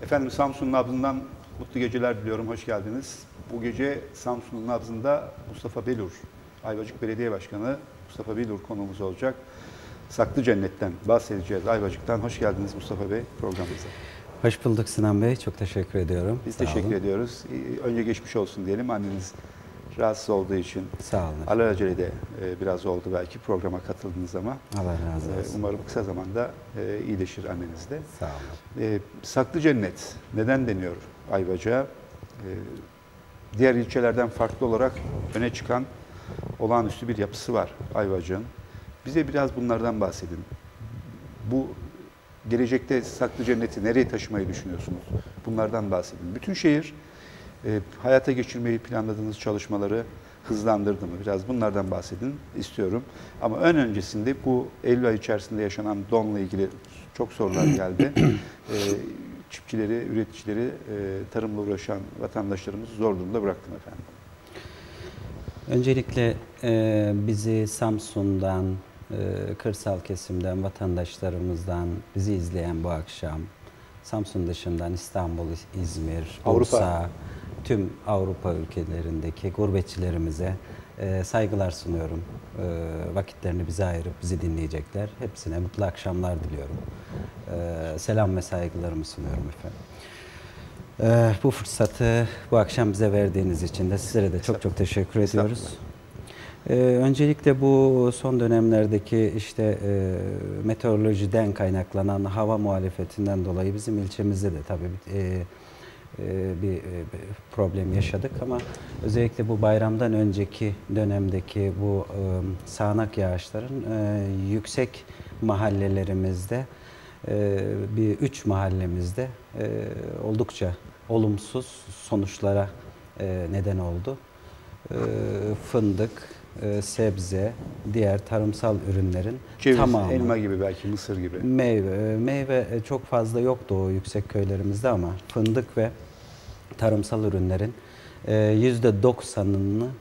Efendim Samsun'un nabzından mutlu geceler diliyorum. Hoş geldiniz. Bu gece Samsun'un nabzında Mustafa Belur, Ayvacık Belediye Başkanı Mustafa Belur konuğumuz olacak. Saklı Cennet'ten bahsedeceğiz. Ayvacık'tan. Hoş geldiniz Mustafa Bey programımıza. Hoş bulduk Sinan Bey. Çok teşekkür ediyorum. Biz Sağ teşekkür olun. ediyoruz. Önce geçmiş olsun diyelim. Anneniz rahatsız olduğu için. Sağ olun. Alelacele de biraz oldu belki programa katıldığınız ama. Allah razı olsun. Umarım kısa zamanda iyileşir anneniz de. Sağ olun. Saklı Cennet neden deniyor Ayvacık'a? Diğer ilçelerden farklı olarak öne çıkan olağanüstü bir yapısı var Ayvacık'ın. Bize biraz bunlardan bahsedin. Bu gelecekte Saklı Cennet'i nereye taşımayı düşünüyorsunuz? Bunlardan bahsedin. Bütün şehir hayata geçirmeyi planladığınız çalışmaları hızlandırdı mı? Biraz bunlardan bahsedin istiyorum. Ama ön öncesinde bu Eylül ayı içerisinde yaşanan donla ilgili çok sorular geldi. Çiftçileri, üreticileri, tarımla uğraşan vatandaşlarımızı zor durumda bıraktım efendim. Öncelikle bizi Samsun'dan, kırsal kesimden, vatandaşlarımızdan bizi izleyen bu akşam, Samsun dışından İstanbul, İzmir, Bursa, tüm Avrupa ülkelerindeki gurbetçilerimize saygılar sunuyorum. Vakitlerini bize ayırıp bizi dinleyecekler. Hepsine mutlu akşamlar diliyorum. Selam ve saygılarımı sunuyorum efendim. Bu fırsatı bu akşam bize verdiğiniz için de sizlere de çok teşekkür ediyoruz. Öncelikle bu son dönemlerdeki işte meteorolojiden kaynaklanan hava muhalefetinden dolayı bizim ilçemizde de tabii bir problem yaşadık ama özellikle bu bayramdan önceki dönemdeki bu sağanak yağışların yüksek mahallelerimizde bir 3 mahallemizde oldukça olumsuz sonuçlara neden oldu. Fındık, sebze, diğer tarımsal ürünlerin Ceviz, tamamı, elma gibi belki, mısır gibi. Meyve çok fazla yoktu o yüksek köylerimizde ama fındık ve tarımsal ürünlerin %90'ını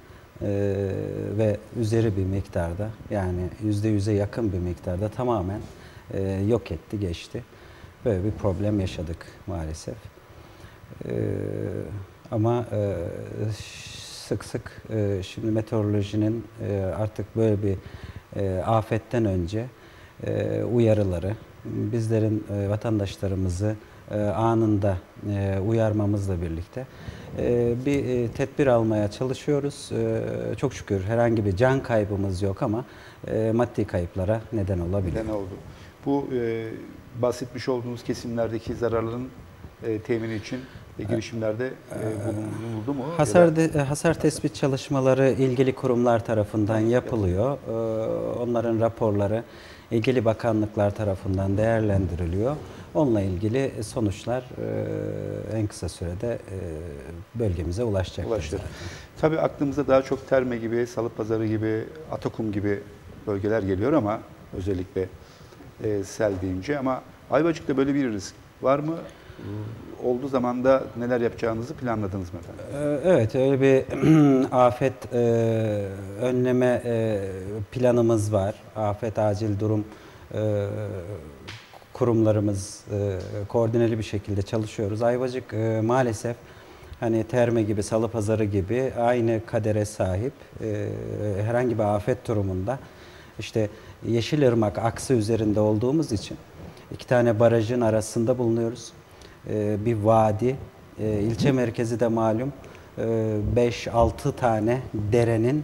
ve üzeri bir miktarda, yani %100'e yakın bir miktarda tamamen yok etti, geçti. Böyle bir problem yaşadık maalesef. Ama sık sık şimdi meteorolojinin artık böyle bir afetten önce uyarıları, bizlerin vatandaşlarımızı anında uyarmamızla birlikte bir tedbir almaya çalışıyoruz. Çok şükür herhangi bir can kaybımız yok ama maddi kayıplara neden olabilir. Neden oldu? Bu bahsetmiş olduğunuz kesimlerdeki zararların temini için girişimlerde bulunuldu mu? Hasar tespit çalışmaları ilgili kurumlar tarafından yapılıyor. Onların raporları ilgili bakanlıklar tarafından değerlendiriliyor. Onunla ilgili sonuçlar en kısa sürede bölgemize ulaşacaktır. Tabii aklımıza daha çok Terme gibi, Salıpazarı gibi, Atakum gibi bölgeler geliyor ama özellikle sel deyince, ama Ayvacık'ta böyle bir risk var mı? Olduğu zaman da neler yapacağınızı planladınız mı efendim? Evet, öyle bir afet önleme planımız var. Afet acil durum kurumlarımız koordineli bir şekilde çalışıyoruz. Ayvacık maalesef hani Terme gibi, Salıpazarı gibi aynı kadere sahip. Herhangi bir afet durumunda işte Yeşilırmak aksı üzerinde olduğumuz için 2 tane barajın arasında bulunuyoruz. Bir vadi, ilçe merkezi de malum 5-6 tane derenin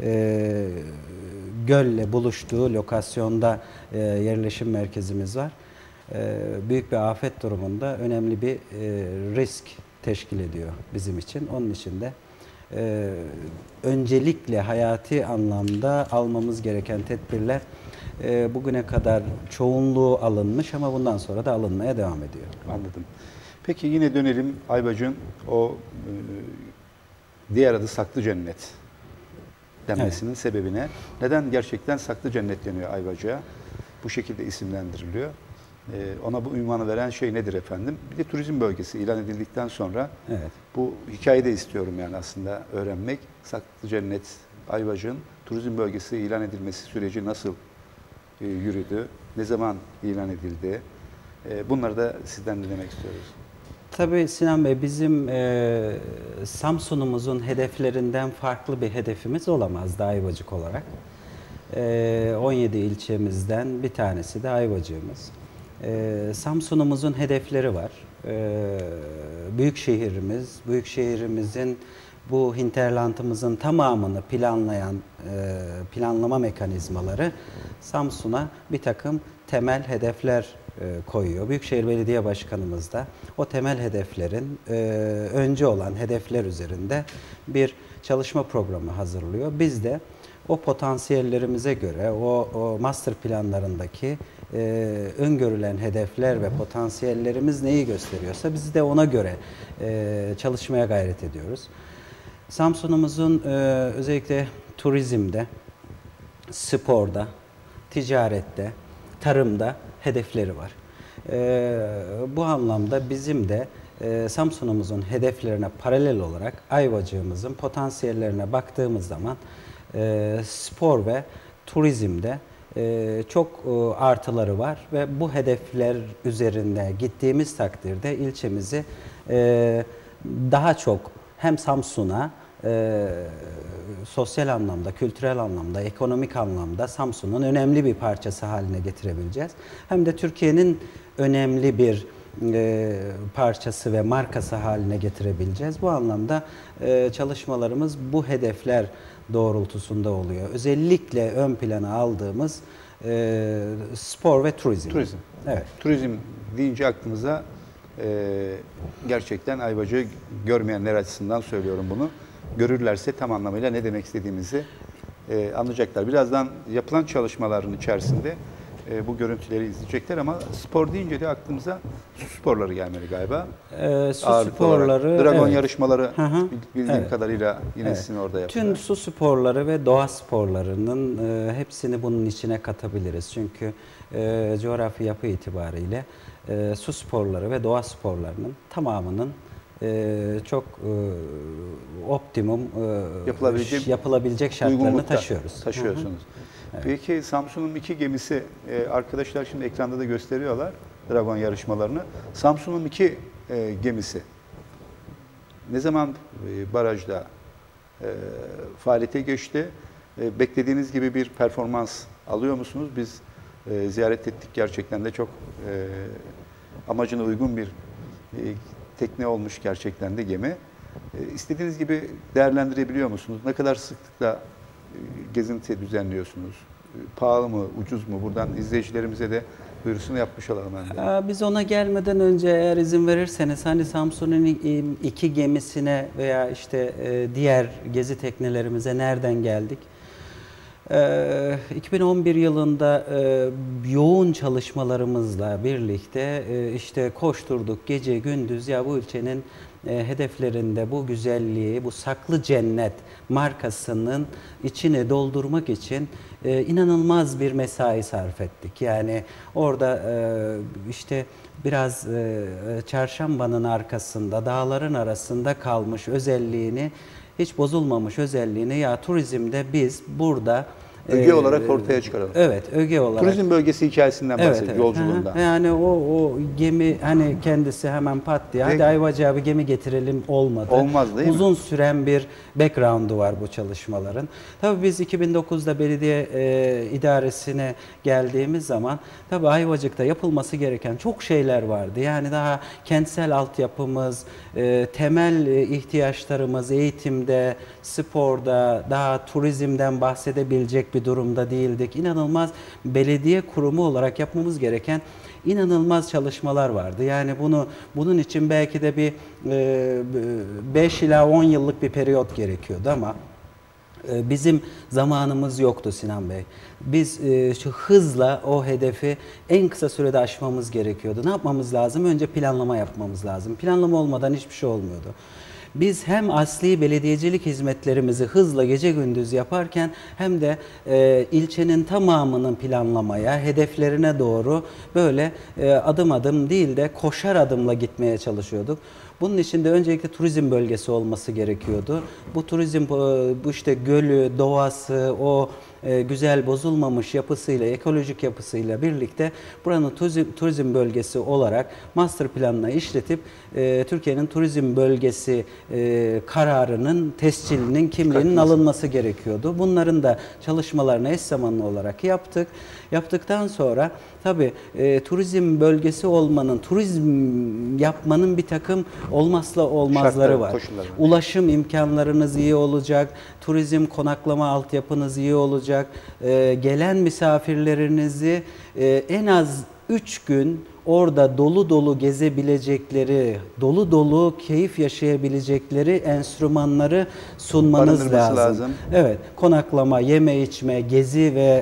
gölle buluştuğu lokasyonda yerleşim merkezimiz var. Büyük bir afet durumunda önemli bir risk teşkil ediyor bizim için. Onun için de öncelikle hayati anlamda almamız gereken tedbirler bugüne kadar çoğunluğu alınmış ama bundan sonra da alınmaya devam ediyor. Anladım. Peki yine dönelim Ayvacık'ın o diğer adı Saklı Cennet denmesinin sebebine. Neden gerçekten Saklı Cennet deniyor Ayvacık'a? Bu şekilde isimlendiriliyor. Ona bu unvanı veren şey nedir efendim? Bir de turizm bölgesi ilan edildikten sonra bu hikayeyi de istiyorum yani aslında öğrenmek. Saklı Cennet, Ayvacık'ın turizm bölgesi ilan edilmesi süreci nasıl yürüdü? Ne zaman ilan edildi? Bunları da sizden dinlemek istiyoruz. Tabii Sinan Bey, bizim Samsun'umuzun hedeflerinden farklı bir hedefimiz olamazdı Ayvacık olarak. 17 ilçemizden bir tanesi de Ayvacık'ımız. Samsun'umuzun hedefleri var. Büyükşehirimizin bu hinterlandımızın tamamını planlama mekanizmaları Samsun'a bir takım temel hedefler koyuyor. Büyükşehir Belediye Başkanımız da o temel hedeflerin önce olan hedefler üzerinde bir çalışma programı hazırlıyor. Biz de o potansiyellerimize göre, o master planlarındaki öngörülen hedefler ve potansiyellerimiz neyi gösteriyorsa biz de ona göre çalışmaya gayret ediyoruz. Samsun'umuzun özellikle turizmde, sporda, ticarette, tarımda hedefleri var. Bu anlamda bizim de Samsun'umuzun hedeflerine paralel olarak Ayvacık'ımızın potansiyellerine baktığımız zaman spor ve turizmde çok artıları var ve bu hedefler üzerinde gittiğimiz takdirde ilçemizi daha çok hem Samsun'a sosyal anlamda, kültürel anlamda, ekonomik anlamda Samsun'un önemli bir parçası haline getirebileceğiz. Hem de Türkiye'nin önemli bir parçası ve markası haline getirebileceğiz. Bu anlamda çalışmalarımız bu hedefler doğrultusunda oluyor. Özellikle ön plana aldığımız spor ve turizm. Turizm. Evet. Turizm deyince aklımıza gerçekten Ayvacık'ı görmeyenler açısından söylüyorum bunu. Görürlerse tam anlamıyla ne demek istediğimizi anlayacaklar. Birazdan yapılan çalışmaların içerisinde bu görüntüleri izleyecekler ama spor deyince de aklımıza su sporları gelmeli galiba. Su sporları, Dragon evet. yarışmaları bildiğim Evet. kadarıyla yine Evet. sizin orada yapılıyor. Tüm su sporları ve doğa sporlarının hepsini bunun içine katabiliriz. Çünkü coğrafi yapı itibariyle su sporları ve doğa sporlarının tamamının çok optimum yapılabilecek şartlarını taşıyorsunuz. Evet. Peki Samsun'un 2 gemisi, arkadaşlar şimdi ekranda da gösteriyorlar Dragon yarışmalarını. Samsun'un 2 gemisi ne zaman barajda faaliyete geçti? Beklediğiniz gibi bir performans alıyor musunuz? Biz ziyaret ettik, gerçekten de çok amacına uygun bir tekne olmuş gerçekten de gemi. İstediğiniz gibi değerlendirebiliyor musunuz? Ne kadar sıklıkla gezinti düzenliyorsunuz? Pahalı mı, ucuz mu? Buradan izleyicilerimize de duyurusunu yapmış olalım. Biz ona gelmeden önce eğer izin verirseniz hani Samsun'un 2 gemisine veya işte diğer gezi teknelerimize nereden geldik? 2011 yılında yoğun çalışmalarımızla birlikte işte koşturduk gece gündüz ya bu ülkenin hedeflerinde bu güzelliği, bu saklı cennet markasının içine doldurmak için inanılmaz bir mesai sarf ettik. Yani orada işte biraz çarşambanın arkasında, dağların arasında kalmış özelliğini, hiç bozulmamış özelliğini ya turizmde biz burada öge olarak ortaya çıkaralım. Evet, öge olarak. Turizm bölgesi hikayesinden bahsediyor, evet. yolculuğundan. Yani o gemi hani kendisi hemen pat diye hadi Ayvacık'a bir gemi getirelim olmadı. Olmaz değil mi? Uzun süren bir background'u var bu çalışmaların. Tabii biz 2009'da belediye idaresine geldiğimiz zaman tabii Ayvacık'ta yapılması gereken çok şeyler vardı. Yani daha kentsel altyapımız, temel ihtiyaçlarımız eğitimde, sporda, daha turizmden bahsedebilecek bir durumda değildik. İnanılmaz belediye kurumu olarak yapmamız gereken inanılmaz çalışmalar vardı. Yani bunun için belki de bir 5 ila 10 yıllık bir periyot gerekiyordu ama bizim zamanımız yoktu Sinan Bey. Biz şu hızla o hedefi en kısa sürede aşmamız gerekiyordu. Ne yapmamız lazım? Önce planlama yapmamız lazım. Planlama olmadan hiçbir şey olmuyordu. Biz hem asli belediyecilik hizmetlerimizi hızla gece gündüz yaparken hem de ilçenin tamamının planlamaya, hedeflerine doğru böyle adım adım değil de koşar adımla gitmeye çalışıyorduk. Bunun için de öncelikle turizm bölgesi olması gerekiyordu. Bu turizm, bu işte gölü, doğası, o güzel bozulmamış yapısıyla, ekolojik yapısıyla birlikte buranın turizm bölgesi olarak master planına işletip Türkiye'nin turizm bölgesi kararının tescilinin, kimliğinin alınması gerekiyordu. Bunların da çalışmalarını eş zamanlı olarak yaptık. Yaptıktan sonra tabii turizm bölgesi olmanın, turizm yapmanın bir takım olmazsa olmazları var. Ulaşım imkanlarınız iyi olacak, turizm konaklama altyapınız iyi olacak, gelen misafirlerinizi en az 3 gün orada dolu dolu gezebilecekleri, dolu dolu keyif yaşayabilecekleri enstrümanları sunmanız lazım. Evet, konaklama, yeme içme, gezi ve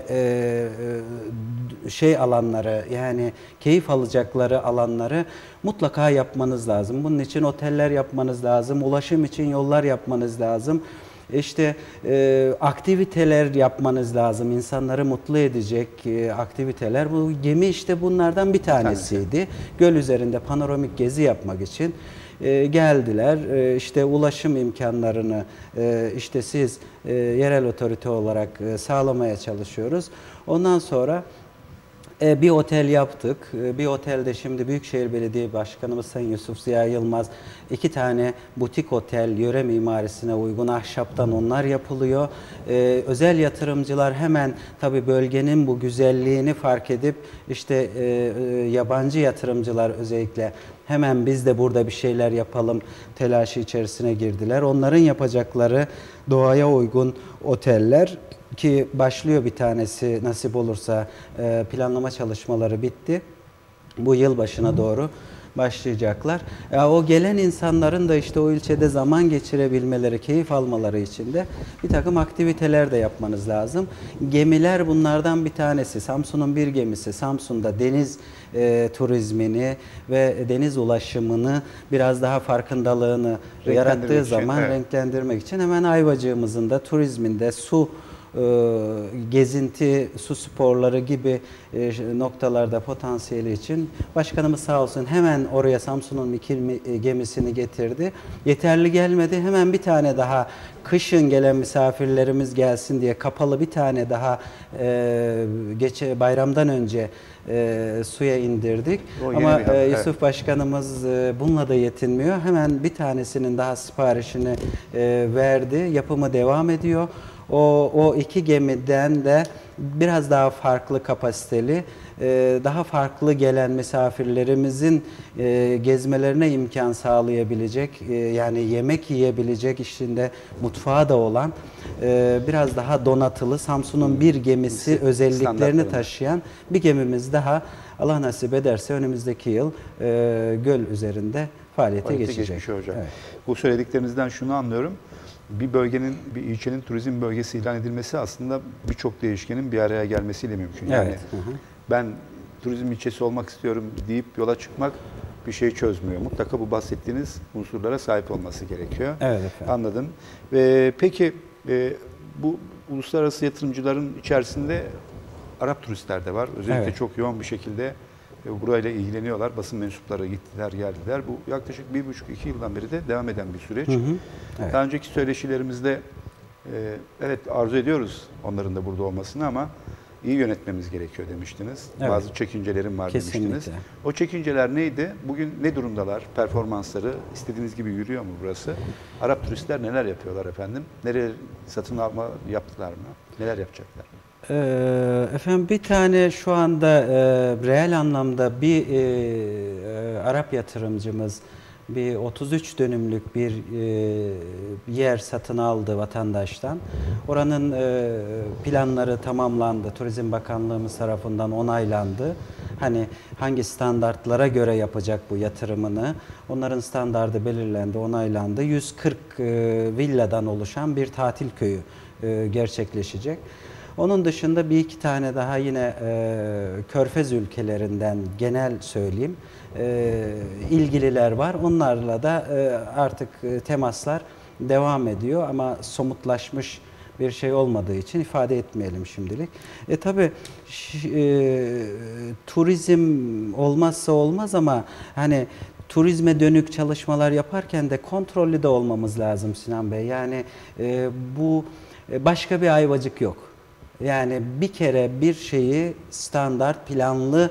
alanları, yani keyif alacakları alanları mutlaka yapmanız lazım. Bunun için oteller yapmanız lazım, ulaşım için yollar yapmanız lazım. İşte aktiviteler yapmanız lazım, insanları mutlu edecek aktiviteler. Bu gemi işte bunlardan bir tanesiydi. Göl üzerinde panoramik gezi yapmak için geldiler. İşte ulaşım imkanlarını işte siz yerel otorite olarak sağlamaya çalışıyoruz. Ondan sonra bir otel yaptık. Bir otelde şimdi Büyükşehir Belediye Başkanımız Sayın Yusuf Ziya Yılmaz 2 tane butik otel, yöre mimarisine uygun ahşaptan onlar yapılıyor. Özel yatırımcılar hemen tabii bölgenin bu güzelliğini fark edip işte yabancı yatırımcılar özellikle hemen biz de burada bir şeyler yapalım telaşı içerisine girdiler. Onların yapacakları doğaya uygun oteller ki başlıyor, bir tanesi nasip olursa planlama çalışmaları bitti. Bu yıl başına doğru başlayacaklar. O gelen insanların da işte o ilçede zaman geçirebilmeleri, keyif almaları için de bir takım aktiviteler de yapmanız lazım. Gemiler bunlardan bir tanesi. Samsun'un bir gemisi Samsun'da deniz turizmini ve deniz ulaşımını biraz daha farkındalığını yarattığı zaman renklendirmek için hemen Ayvacık'ımızın da turizminde su gezinti, su sporları gibi noktalarda potansiyeli için başkanımız sağ olsun hemen oraya Samsun'un 2 gemisini getirdi. Yeterli gelmedi. Hemen bir tane daha kışın gelen misafirlerimiz gelsin diye kapalı bir tane daha bayramdan önce suya indirdik. Ama Yusuf Başkanımız bununla da yetinmiyor. Hemen bir tanesinin daha siparişini verdi. Yapımı devam ediyor. O 2 gemiden de biraz daha farklı kapasiteli, daha farklı gelen misafirlerimizin gezmelerine imkan sağlayabilecek, yani yemek yiyebilecek, içinde mutfağı da olan, biraz daha donatılı, Samsun'un bir gemisi özelliklerini taşıyan bir gemimiz daha Allah nasip ederse önümüzdeki yıl göl üzerinde faaliyete geçecek. Evet. Bu söylediklerinizden şunu anlıyorum. Bir bölgenin, bir ilçenin turizm bölgesi ilan edilmesi aslında birçok değişkenin bir araya gelmesiyle mümkün. Yani ben turizm ilçesi olmak istiyorum deyip yola çıkmak bir şey çözmüyor. Mutlaka bu bahsettiğiniz unsurlara sahip olması gerekiyor. Evet efendim. Anladım. Peki bu uluslararası yatırımcıların içerisinde Arap turistler de var. Özellikle çok yoğun bir şekilde burayla ilgileniyorlar. Basın mensupları gittiler, geldiler. Bu yaklaşık 1,5-2 yıldan beri de devam eden bir süreç. Evet. Daha önceki söyleşilerimizde evet arzu ediyoruz onların da burada olmasını ama iyi yönetmemiz gerekiyor demiştiniz. Evet. Bazı çekincelerim var demiştiniz. O çekinceler neydi? Bugün ne durumdalar? Performansları istediğiniz gibi yürüyor mu burası? Arap turistler neler yapıyorlar efendim? Nereye satın alma yaptılar mı? Neler yapacaklar? Efendim bir tane şu anda reel anlamda bir Arap yatırımcımız bir 33 dönümlük bir yer satın aldı vatandaştan. Oranın planları tamamlandı. Turizm Bakanlığımız tarafından onaylandı. Hani hangi standartlara göre yapacak bu yatırımını? Onların standardı belirlendi, onaylandı. 140 villadan oluşan bir tatil köyü gerçekleşecek. Onun dışında bir iki tane daha yine Körfez ülkelerinden genel söyleyeyim ilgililer var. Onlarla da artık temaslar devam ediyor ama somutlaşmış bir şey olmadığı için ifade etmeyelim şimdilik. Tabii turizm olmazsa olmaz ama hani turizme dönük çalışmalar yaparken de kontrollü de olmamız lazım Sinan Bey. Yani bu başka bir Ayvacık yok. Yani bir kere bir şeyi standart planlı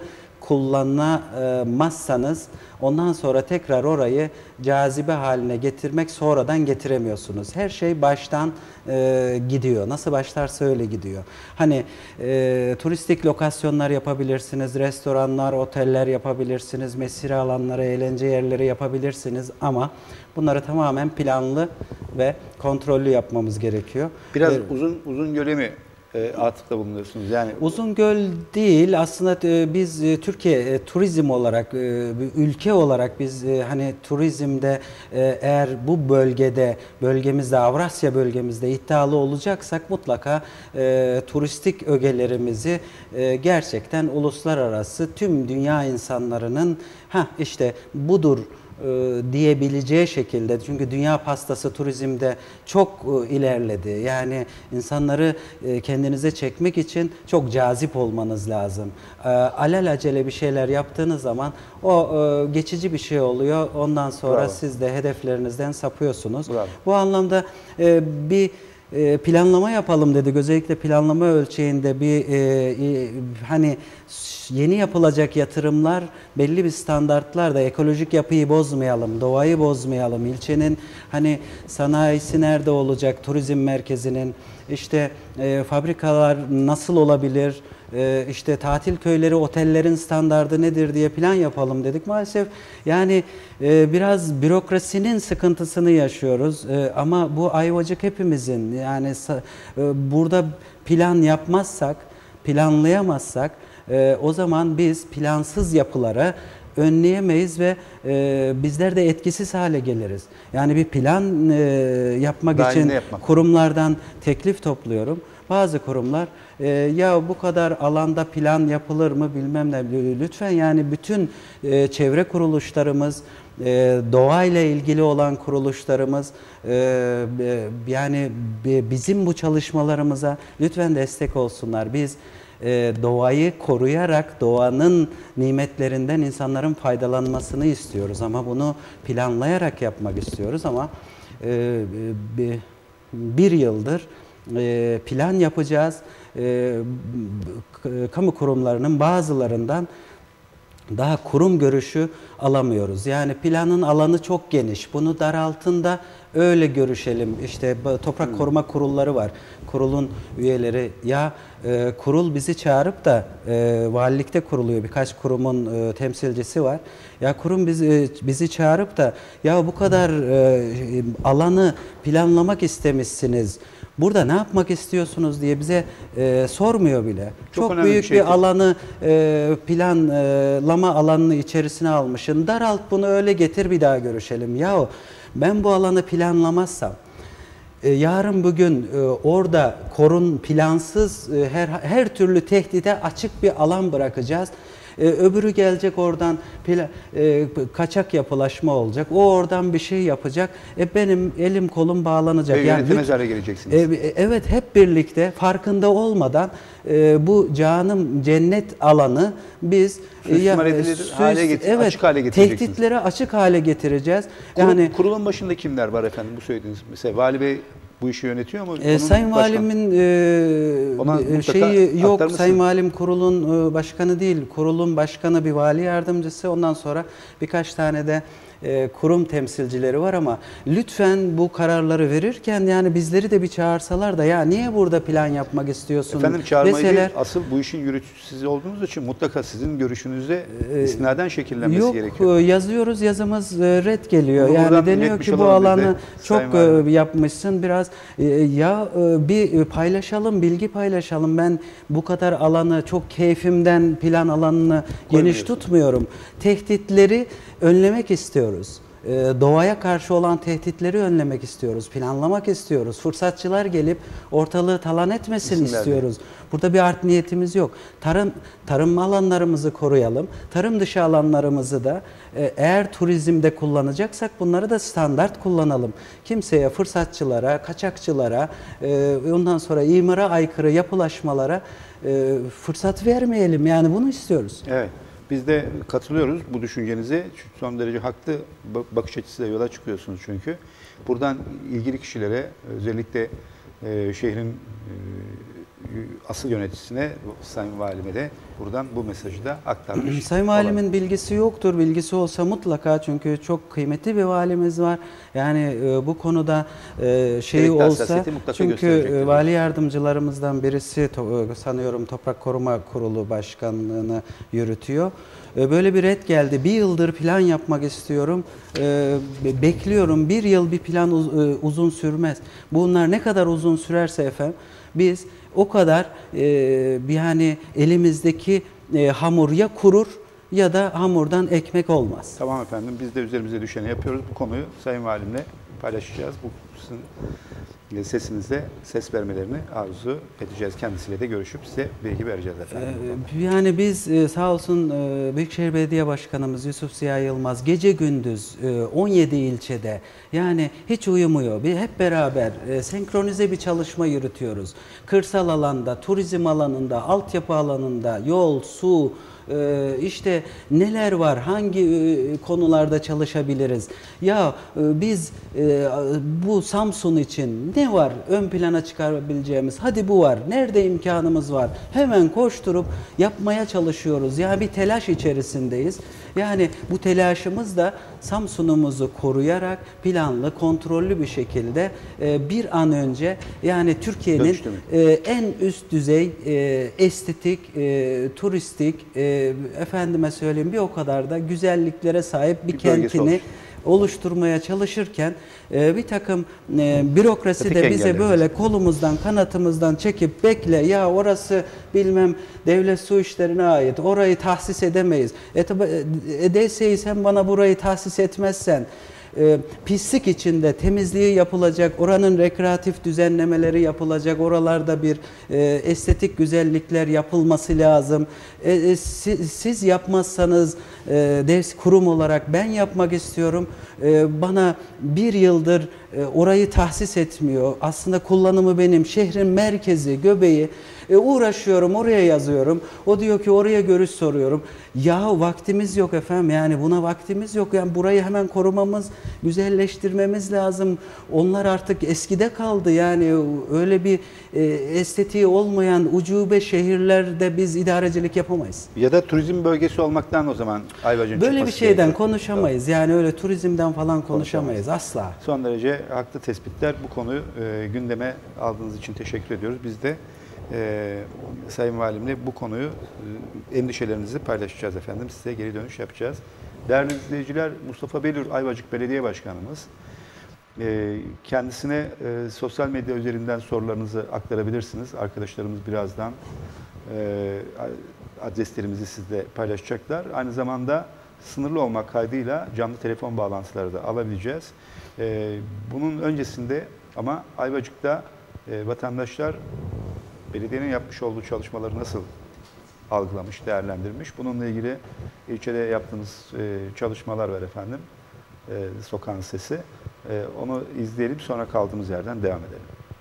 kullanamazsanız ondan sonra tekrar orayı cazibe haline getirmek sonradan getiremiyorsunuz. Her şey baştan gidiyor. Nasıl başlarsa öyle gidiyor. Hani turistik lokasyonlar yapabilirsiniz, restoranlar, oteller yapabilirsiniz, mesire alanları, eğlence yerleri yapabilirsiniz ama bunları tamamen planlı ve kontrollü yapmamız gerekiyor. Biraz uzun göle mi atıfta bulunuyorsunuz? Yani Uzungöl değil aslında biz Türkiye turizm olarak ülke olarak biz hani turizmde eğer bu bölgemizde Avrasya bölgemizde iddialı olacaksak mutlaka turistik ögelerimizi gerçekten uluslararası tüm dünya insanlarının işte budur diyebileceği şekilde, çünkü dünya pastası turizmde çok ilerledi. Yani insanları kendinize çekmek için çok cazip olmanız lazım. Alelacele bir şeyler yaptığınız zaman o geçici bir şey oluyor. Ondan sonra Bravo. siz de hedeflerinizden sapıyorsunuz. Bravo. Bu anlamda bir planlama yapalım dedik. Özellikle planlama ölçeğinde bir hani yeni yapılacak yatırımlar belli bir standartlarda, ekolojik yapıyı bozmayalım, doğayı bozmayalım. İlçenin hani sanayisi nerede olacak, turizm merkezinin, işte fabrikalar nasıl olabilir, işte tatil köyleri, otellerin standardı nedir diye plan yapalım dedik. Maalesef yani biraz bürokrasinin sıkıntısını yaşıyoruz. Ama bu Ayvacık hepimizin, yani burada plan yapmazsak, planlayamazsak o zaman biz plansız yapılara önleyemeyiz ve bizler de etkisiz hale geliriz. Yani bir plan yapmak için kurumlardan teklif topluyorum. Bazı kurumlar ya bu kadar alanda plan yapılır mı bilmem ne, lütfen yani bütün çevre kuruluşlarımız, doğayla ilgili olan kuruluşlarımız yani bizim bu çalışmalarımıza lütfen destek olsunlar. Biz doğayı koruyarak doğanın nimetlerinden insanların faydalanmasını istiyoruz ama bunu planlayarak yapmak istiyoruz ama bir yıldır plan yapacağız. Kamu kurumlarının bazılarından daha kurum görüşü alamıyoruz. Yani planın alanı çok geniş. Bunu daraltın öyle görüşelim. İşte toprak koruma kurulları var. Kurulun üyeleri kurul bizi çağırıp da valilikte kuruluyor. Birkaç kurumun temsilcisi var. Ya kurum bizi çağırıp da ya bu kadar alanı planlamak istemişsiniz. Burada ne yapmak istiyorsunuz diye bize sormuyor bile. Çok büyük bir alanı planlama alanını içerisine almışsın. Daralt bunu, öyle getir, bir daha görüşelim. Yahu ben bu alanı planlamazsam yarın bugün orada plansız her türlü tehdide açık bir alan bırakacağız. Öbürü gelecek oradan kaçak yapılaşma olacak. O oradan bir şey yapacak. Benim elim kolum bağlanacak. Yani yönetemez hale geleceksiniz. Evet, hep birlikte farkında olmadan bu cennet alanı biz açık hale getireceksiniz. Tehditlere açık hale getireceğiz. Kurulun başında kimler var efendim bu söylediğiniz? Mesela Vali Bey bu işi yönetiyor mu? Sayın Valimin şeyi yok. Sayın Valim kurulun başkanı değil. Kurulun başkanı bir vali yardımcısı. Ondan sonra birkaç tane de kurum temsilcileri var ama lütfen bu kararları verirken yani bizleri de bir çağırsalar da ya niye burada plan yapmak istiyorsun? Efendim çağırmayı değil, asıl bu işin yürütücüsü siz olduğunuz için mutlaka sizin görüşünüze istinaden şekillenmesi gerekiyor. Yok, yazıyoruz, yazımız red geliyor. Yani deniyor ki bu alanı çok yapmışsın biraz. Bir paylaşalım, bilgi paylaşalım. Ben bu kadar alanı çok keyfimden plan alanını geniş tutmuyorum. Tehditleri önlemek istiyoruz. Doğaya karşı olan tehditleri önlemek istiyoruz. Planlamak istiyoruz. Fırsatçılar gelip ortalığı talan etmesin istiyoruz. Burada bir art niyetimiz yok. Tarım alanlarımızı koruyalım. Tarım dışı alanlarımızı da eğer turizmde kullanacaksak bunları da standart kullanalım. Kimseye, fırsatçılara, kaçakçılara, ondan sonra imara aykırı yapılaşmalara fırsat vermeyelim. Yani bunu istiyoruz. Evet. Biz de katılıyoruz bu düşüncenize. Son derece haklı bakış açısıyla yola çıkıyorsunuz çünkü. Buradan ilgili kişilere, özellikle şehrin asıl yöneticisine, Sayın Valime de buradan bu mesajı da aktarmış. Sayın Valimin bilgisi yoktur. Bilgisi olsa mutlaka, çünkü çok kıymetli bir valimiz var. Yani bu konuda şeyi olsa, çünkü vali yardımcılarımızdan birisi sanıyorum Toprak Koruma Kurulu Başkanlığı'nı yürütüyor. Böyle bir red geldi. Bir yıldır plan yapmak istiyorum. Bekliyorum. Bir yıl bir plan uzun sürmez. Bunlar ne kadar uzun sürerse efendim, biz o kadar yani elimizdeki hamur ya kurur ya da hamurdan ekmek olmaz. Tamam efendim, biz de üzerimize düşeni yapıyoruz. Bu konuyu Sayın Valimle paylaşacağız. Bu sesinizde ses vermelerini arzu edeceğiz. Kendisiyle de görüşüp size bilgi vereceğiz efendim. Yani biz sağ olsun Büyükşehir Belediye Başkanımız Yusuf Ziya Yılmaz gece gündüz 17 ilçede, yani hiç uyumuyor. Hep beraber senkronize bir çalışma yürütüyoruz. Kırsal alanda, turizm alanında, altyapı alanında, yol, su, işte neler var, hangi konularda çalışabiliriz? Ya biz bu Samsun için ne var ön plana çıkarabileceğimiz? Hadi bu var. Nerede imkanımız var? Hemen koşturup yapmaya çalışıyoruz. Yani bir telaş içerisindeyiz. Yani bu telaşımız da Samsun'umuzu koruyarak planlı, kontrollü bir şekilde bir an önce, yani Türkiye'nin en üst düzey estetik, turistik, efendime söyleyeyim bir o kadar da güzelliklere sahip bir kentini oluşturmaya çalışırken bir takım bürokrasi de bize böyle kolumuzdan, kanatımızdan çekip bekle ya, orası bilmem devlet su işlerine ait, orayı tahsis edemeyiz. Edeseyiz, hem bana burayı tahsis etmezsen pislik içinde temizliği yapılacak, oranın rekreatif düzenlemeleri yapılacak, oralarda bir estetik güzellikler yapılması lazım. Siz yapmazsanız kurum olarak ben yapmak istiyorum. Bana bir yıldır orayı tahsis etmiyor. Aslında kullanımı benim, şehrin merkezi, göbeği. Uğraşıyorum, oraya yazıyorum. O diyor ki oraya görüş soruyorum. Ya vaktimiz yok efendim, yani buna vaktimiz yok. Yani burayı hemen korumamız, güzelleştirmemiz lazım. Onlar artık eskide kaldı. Yani öyle bir estetiği olmayan ucube şehirlerde biz idarecilik yapamayız. Ya da turizm bölgesi olmaktan o zaman Ayvacık'ın böyle bir şeyden konuşamayız. Yani öyle turizmden falan konuşamayız asla. Son derece haklı tespitler. Bu konuyu gündeme aldığınız için teşekkür ediyoruz. Biz de Sayın Valimle bu konuyu, endişelerinizi paylaşacağız efendim. Size geri dönüş yapacağız. Değerli izleyiciler, Mustafa Belür Ayvacık Belediye Başkanımız. Kendisine sosyal medya üzerinden sorularınızı aktarabilirsiniz. Arkadaşlarımız birazdan adreslerimizi sizle paylaşacaklar. Aynı zamanda sınırlı olmak kaydıyla canlı telefon bağlantıları da alabileceğiz. Bunun öncesinde ama Ayvacık'ta vatandaşlar belediyenin yapmış olduğu çalışmaları nasıl algılamış, değerlendirmiş? Bununla ilgili ilçede yaptığımız çalışmalar var efendim. Sokağın Sesi. Onu izleyelim, sonra kaldığımız yerden devam edelim.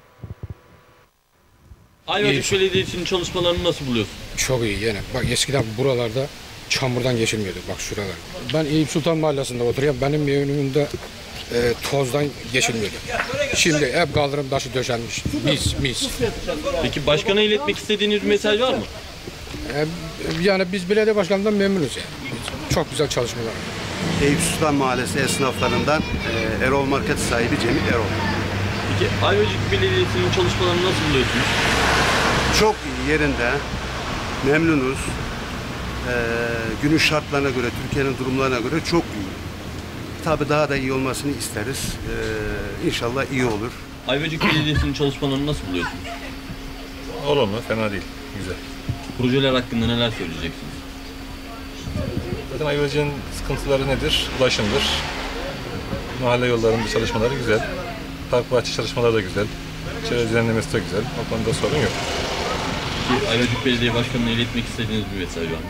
Ayvacık Belediyesi'nin çalışmalarını nasıl buluyorsun? Çok iyi yani. Bak eskiden buralarda çamurdan geçilmiyordu. Bak şuralar. Ben Eyüp Sultan Mahallesi'nde oturuyorum. Benim önümde tozdan geçilmiyordu. Şimdi hep kaldırım taşı döşenmiş. Mis. Peki başkana iletmek istediğiniz bir mesaj var mı? Yani biz belediye başkanından memnunuz yani. Çok güzel çalışmalar. Eyüp Sultan Mahallesi esnaflarından Erol Market sahibi Cemil Erol. Peki Ayvacık Belediyesi'nin çalışmalarını nasıl buluyorsunuz? Çok iyi, yerinde. Memnunuz. Günün şartlarına göre, Türkiye'nin durumlarına göre çok iyi. Tabii daha da iyi olmasını isteriz. İnşallah iyi olur. Ayvacık Belediyesi'nin çalışmalarını nasıl buluyorsunuz? Olumlu, fena değil. Güzel. Projeler hakkında neler söyleyeceksiniz? Zaten Ayvacık'ın sıkıntıları nedir? Ulaşımdır. Mahalle yollarının çalışmaları güzel. Park bahçe çalışmaları da güzel. Çevre düzenlemesi de güzel. O konuda sorun yok. Peki Ayvacık Belediye Başkanı'na iletmek istediğiniz bir mesaj var mı?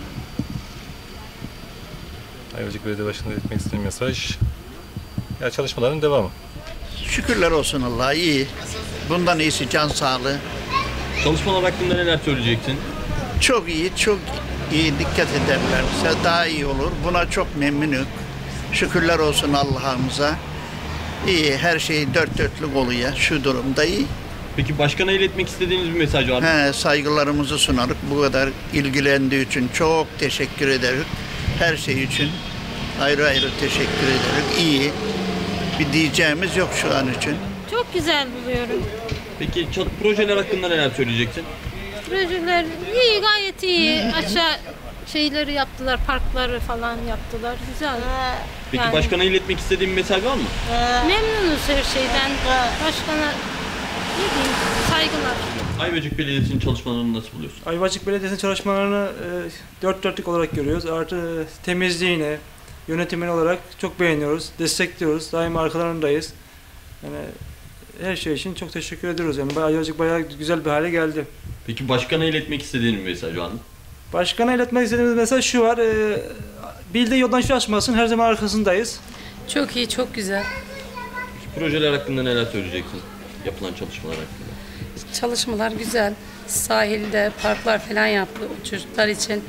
Ayvacık Belediye Başkanı'na iletmek istediğim mesaj, ya çalışmaların devamı. Şükürler olsun Allah'a, iyi. Bundan iyisi can sağlığı. Çalışmalar hakkında neler söyleyeceksin? Çok iyi, çok iyi dikkat ederlerse daha iyi olur. Buna çok memnunum. Şükürler olsun Allah'ımıza. İyi, her şey dört dörtlük oluyor. Şu durumda iyi. Peki başkana iletmek istediğiniz bir mesaj var mı? Saygılarımızı sunarız. Bu kadar ilgilendiği için çok teşekkür ederiz. Her şey için ayrı ayrı teşekkür ederiz. İyi. Bir diyeceğimiz yok şu an için. Çok güzel buluyorum. Peki projeler hakkında neler söyleyeceksin? Projeler iyi, gayet iyi. Aşağı şeyleri yaptılar, parkları falan yaptılar. Güzel. Peki Yani başkana iletmek istediğin bir mesaj var mı? memnunuz her şeyden. Başkana ne diyeyim, saygılar. Ayvacık Belediyesi'nin çalışmalarını nasıl buluyorsun? Ayvacık Belediyesi'nin çalışmalarını dört dörtlük olarak görüyoruz. Artı temizliğini, yönetimini olarak çok beğeniyoruz, destekliyoruz. Daima arkalarındayız. Yani her şey için çok teşekkür ediyoruz. Yani Ayvacık bayağı güzel bir hale geldi. Peki başkana iletmek istediğin bir mesaj var mı? Başkana iletmek istediğimiz mesaj şu var. Bildiği yoldan şaşmasın. Her zaman arkasındayız. Çok iyi, çok güzel. Peki projeler hakkında neler söyleyeceksin? Yapılan çalışmalar hakkında. Çalışmalar güzel. Sahilde parklar falan yaptı çocuklar için.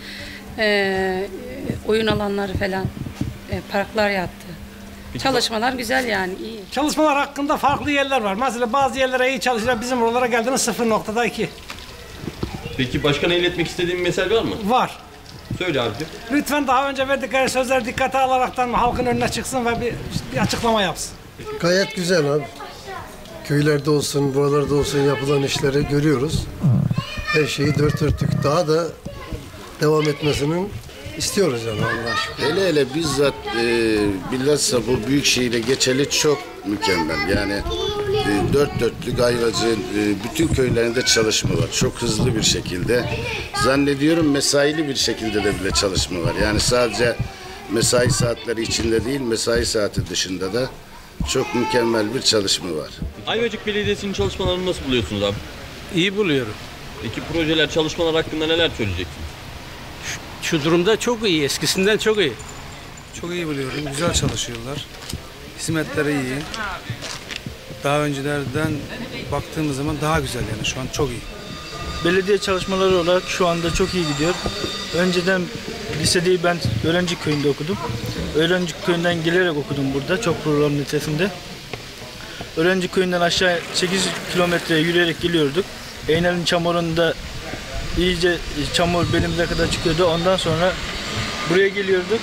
Oyun alanları falan, parklar yaptı. Peki, Çalışmalar güzel yani, iyi. Çalışmalar hakkında farklı yerler var. Mesela bazı yerlere iyi çalışırlar. Bizim oralara geldiğinde 0.2 Peki başkana iletmek istediğin bir mesaj var mı? var. Söyle abicim. Lütfen daha önce verdikleri sözler dikkate alaraktan halkın önüne çıksın ve bir açıklama yapsın. Gayet güzel abi. Köylerde olsun, buralarda olsun yapılan işleri görüyoruz. Her şeyi dört dörtlük, daha da devam etmesinin istiyoruz yani Allah aşkına. Hele hele bizzat bilhassa bu büyük şehire geçeli çok mükemmel. Yani dört dörtlük Ayvacık'ın bütün köylerinde çalışma var. Çok hızlı bir şekilde. Zannediyorum mesaili bir şekilde de bile çalışma var. Yani sadece mesai saatleri içinde değil, mesai saati dışında da çok mükemmel bir çalışma var. Ayvacık Belediyesi'nin çalışmalarını nasıl buluyorsunuz abi? İyi buluyorum. Peki projeler, çalışmalar hakkında neler söyleyeceksin? Şu durumda çok iyi, eskisinden çok iyi. Çok iyi buluyorum, güzel çalışıyorlar. Hizmetleri iyi. Daha öncelerden baktığımız zaman daha güzel yani şu an çok iyi. Belediye çalışmaları olarak şu anda çok iyi gidiyor. Önceden liseyi ben Öğrenci Köyü'nde okudum. Öğrenci Köyü'nden gelerek okudum burada, çok programlı lisesinde. Öğrenci Köyü'nden aşağı 8 kilometre yürüyerek geliyorduk. Eynel'in çamurunda iyice çamur belimize kadar çıkıyordu. Ondan sonra buraya geliyorduk.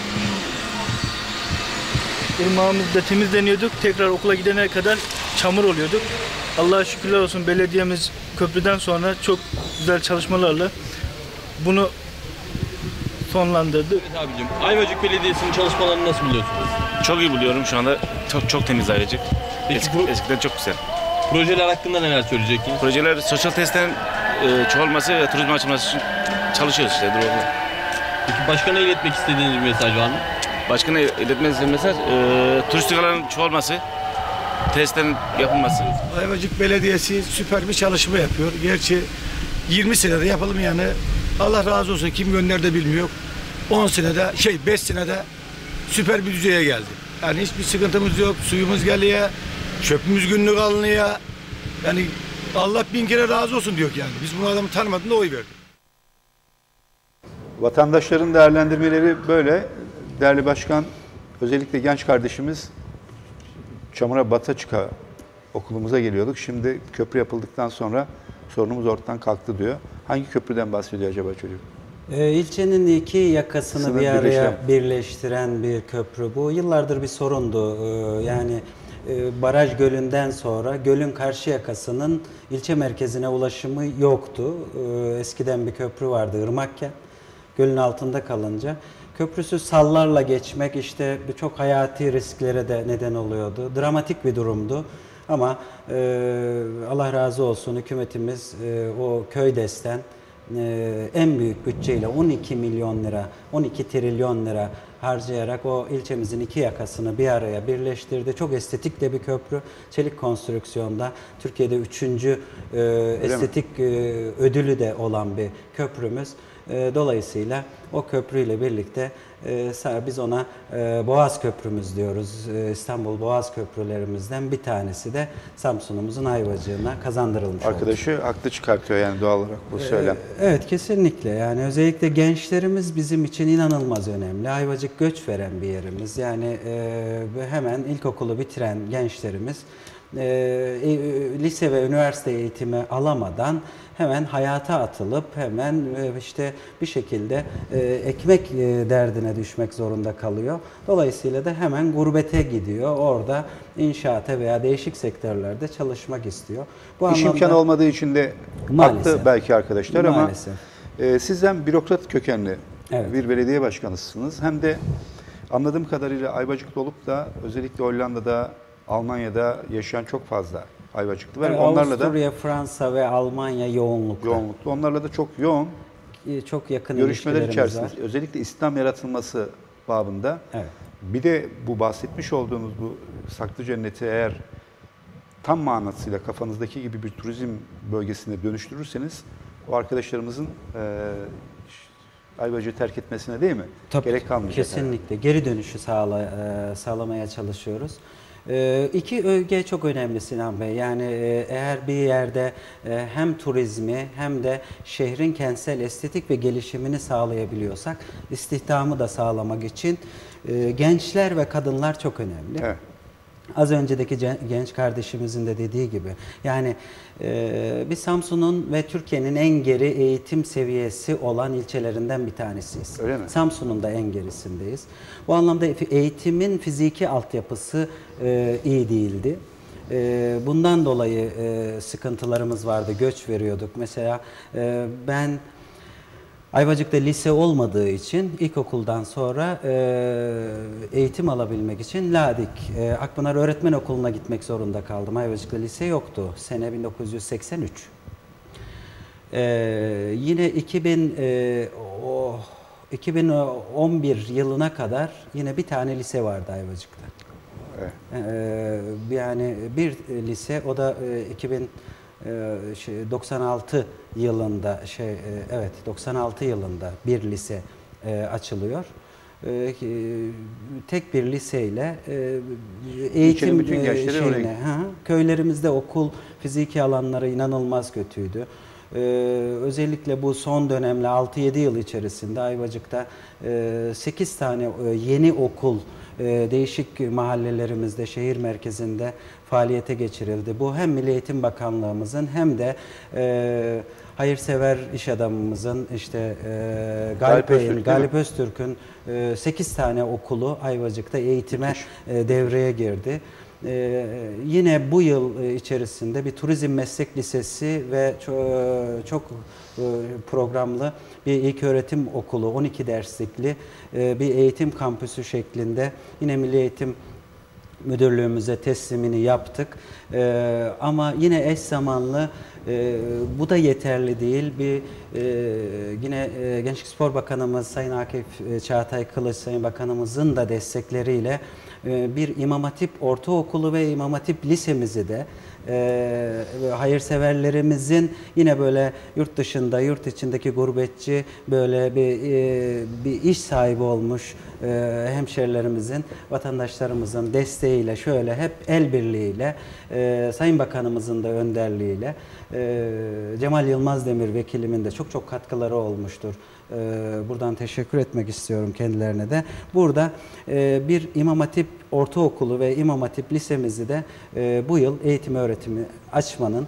Irmağımızda temizleniyorduk. Tekrar okula gidene kadar çamur oluyorduk. Allah'a şükürler olsun belediyemiz köprüden sonra çok güzel çalışmalarla bunu sonlandırdı. Evet abicim, Ayvacık Belediyesi'nin çalışmalarını nasıl buluyorsunuz? Çok iyi buluyorum şu anda. Çok temiz Ayvacık. Eskiden çok güzel. Projeler hakkında neler söyleyeceksiniz? Projeler sosyal tesislerin çoğalması ve turizm açılması için çalışıyoruz işte. Peki başkana iletmek istediğiniz bir mesaj var mı? Başkana iletmek istediğim mesaj turistik alanın çoğalması, tesislerin yapılması. Ayvacık Belediyesi süper bir çalışma yapıyor. Gerçi 20 senede yapalım yani. Allah razı olsun, kim gönderdi bilmiyor. 5 senede süper bir düzeye geldi. Yani hiçbir sıkıntımız yok. Suyumuz geliyor, çöpümüz günlük alınıyor. Yani Allah bin kere razı olsun diyor yani. Biz bu adamı tanımadığında oy verdik. Vatandaşların değerlendirmeleri böyle. Değerli Başkan, özellikle genç kardeşimiz çamura bata çıka okulumuza geliyorduk. Şimdi köprü yapıldıktan sonra sorunumuz ortadan kalktı diyor. Hangi köprüden bahsediyor acaba çocuk? İlçenin iki yakasını Sınır bir araya birleştiren bir köprü bu. Yıllardır bir sorundu. Yani Baraj Gölü'nden sonra gölün karşı yakasının ilçe merkezine ulaşımı yoktu. Eskiden bir köprü vardı Irmakken. Gölün altında kalınca. Köprüsüz sallarla geçmek işte çok hayati risklere de neden oluyordu. Dramatik bir durumdu. Ama Allah razı olsun hükümetimiz o Köydesten en büyük bütçeyle 12 milyon lira, 12 trilyon lira harcayarak o ilçemizin iki yakasını bir araya birleştirdi. Çok estetik de bir köprü. Çelik konstrüksiyonda Türkiye'de 3. estetik ödülü de olan bir köprümüz. Dolayısıyla o köprüyle birlikte biz ona Boğaz Köprümüz diyoruz. İstanbul Boğaz köprülerimizden bir tanesi de Samsun'umuzun Ayvacık'ına kazandırılmış oldu. Arkadaşı haklı çıkartıyor yani doğal olarak bu söylem. Evet kesinlikle. Yani özellikle gençlerimiz bizim için inanılmaz önemli. Ayvacık göç veren bir yerimiz. Yani hemen ilkokulu bitiren gençlerimiz lise ve üniversite eğitimi alamadan hemen hayata atılıp hemen işte bir şekilde ekmek derdine düşmek zorunda kalıyor. Dolayısıyla da hemen gurbete gidiyor. Orada inşaata veya değişik sektörlerde çalışmak istiyor. Bu İş imkanı olmadığı için de haklı belki arkadaşlar maalesef. Ama siz hem bürokrat kökenli bir belediye başkanısınız hem de anladığım kadarıyla Ayvacıklı olup da özellikle Hollanda'da, Almanya'da yaşayan çok fazla Ayvacıklı var. Onlarla Avusturya, Fransa ve Almanya yoğunlukta. Onlarla da çok yoğun çok yakın görüşmeler içerisinde. Özellikle İslam yaratılması babında. Evet. Bir de bu bahsetmiş olduğunuz bu saklı cenneti eğer tam manasıyla kafanızdaki gibi bir turizm bölgesine dönüştürürseniz o arkadaşlarımızın Ayvacık'ı terk etmesine değil mi? Gerek kalmayacak. Kesinlikle. Geri dönüşü sağlamaya çalışıyoruz. İki öge çok önemli Sinan Bey. Yani eğer bir yerde hem turizmi hem de şehrin kentsel estetik ve gelişimini sağlayabiliyorsak istihdamı da sağlamak için gençler ve kadınlar çok önemli. Evet. Az öncedeki genç kardeşimizin de dediği gibi yani biz Samsun'un ve Türkiye'nin en geri eğitim seviyesi olan ilçelerinden bir tanesiyiz. Öyle mi? Samsun'un da en gerisindeyiz. Bu anlamda eğitimin fiziki altyapısı iyi değildi. Bundan dolayı sıkıntılarımız vardı, göç veriyorduk. Mesela ben Ayvacık'ta lise olmadığı için ilkokuldan sonra eğitim alabilmek için Ladik, Akpınar Öğretmen Okulu'na gitmek zorunda kaldım. Ayvacık'ta lise yoktu. Sene 1983. Yine 2011 yılına kadar yine bir tane lise vardı Ayvacık'ta. Evet. Yani bir lise, o da 96 yılında 96 yılında bir lise açılıyor. Tek bir liseyle eğitim şeyine, köylerimizde okul fiziki alanları inanılmaz kötüydü. Özellikle bu son dönemle 6-7 yıl içerisinde Ayvacık'ta 8 tane yeni okul değişik mahallelerimizde, şehir merkezinde faaliyete geçirildi. Bu hem Milli Eğitim Bakanlığımızın hem de hayırsever iş adamımızın işte Galip Öztürk'ün 8 tane okulu Ayvacık'ta eğitime devreye girdi. Yine bu yıl içerisinde bir turizm meslek lisesi ve çok programlı bir ilköğretim okulu, 12 derslikli bir eğitim kampüsü şeklinde yine Milli Eğitim Müdürlüğümüze teslimini yaptık. Ama yine eş zamanlı bu da yeterli değil. Yine Gençlik Spor Bakanımız Sayın Akif Çağatay Kılıç Sayın Bakanımızın da destekleriyle bir İmam Hatip Ortaokulu ve İmam Hatip Lisemizi de hayırseverlerimizin yine böyle yurt dışında, yurt içindeki gurbetçi böyle bir iş sahibi olmuş hemşerilerimizin, vatandaşlarımızın desteğiyle şöyle hep el birliğiyle Sayın Bakanımızın da önderliğiyle Cemal Yılmaz Demir vekilimin de çok katkıları olmuştur. Buradan teşekkür etmek istiyorum kendilerine de. Burada bir İmam Hatip Ortaokulu ve İmam Hatip Lisemizi de bu yıl eğitim öğretimi açmanın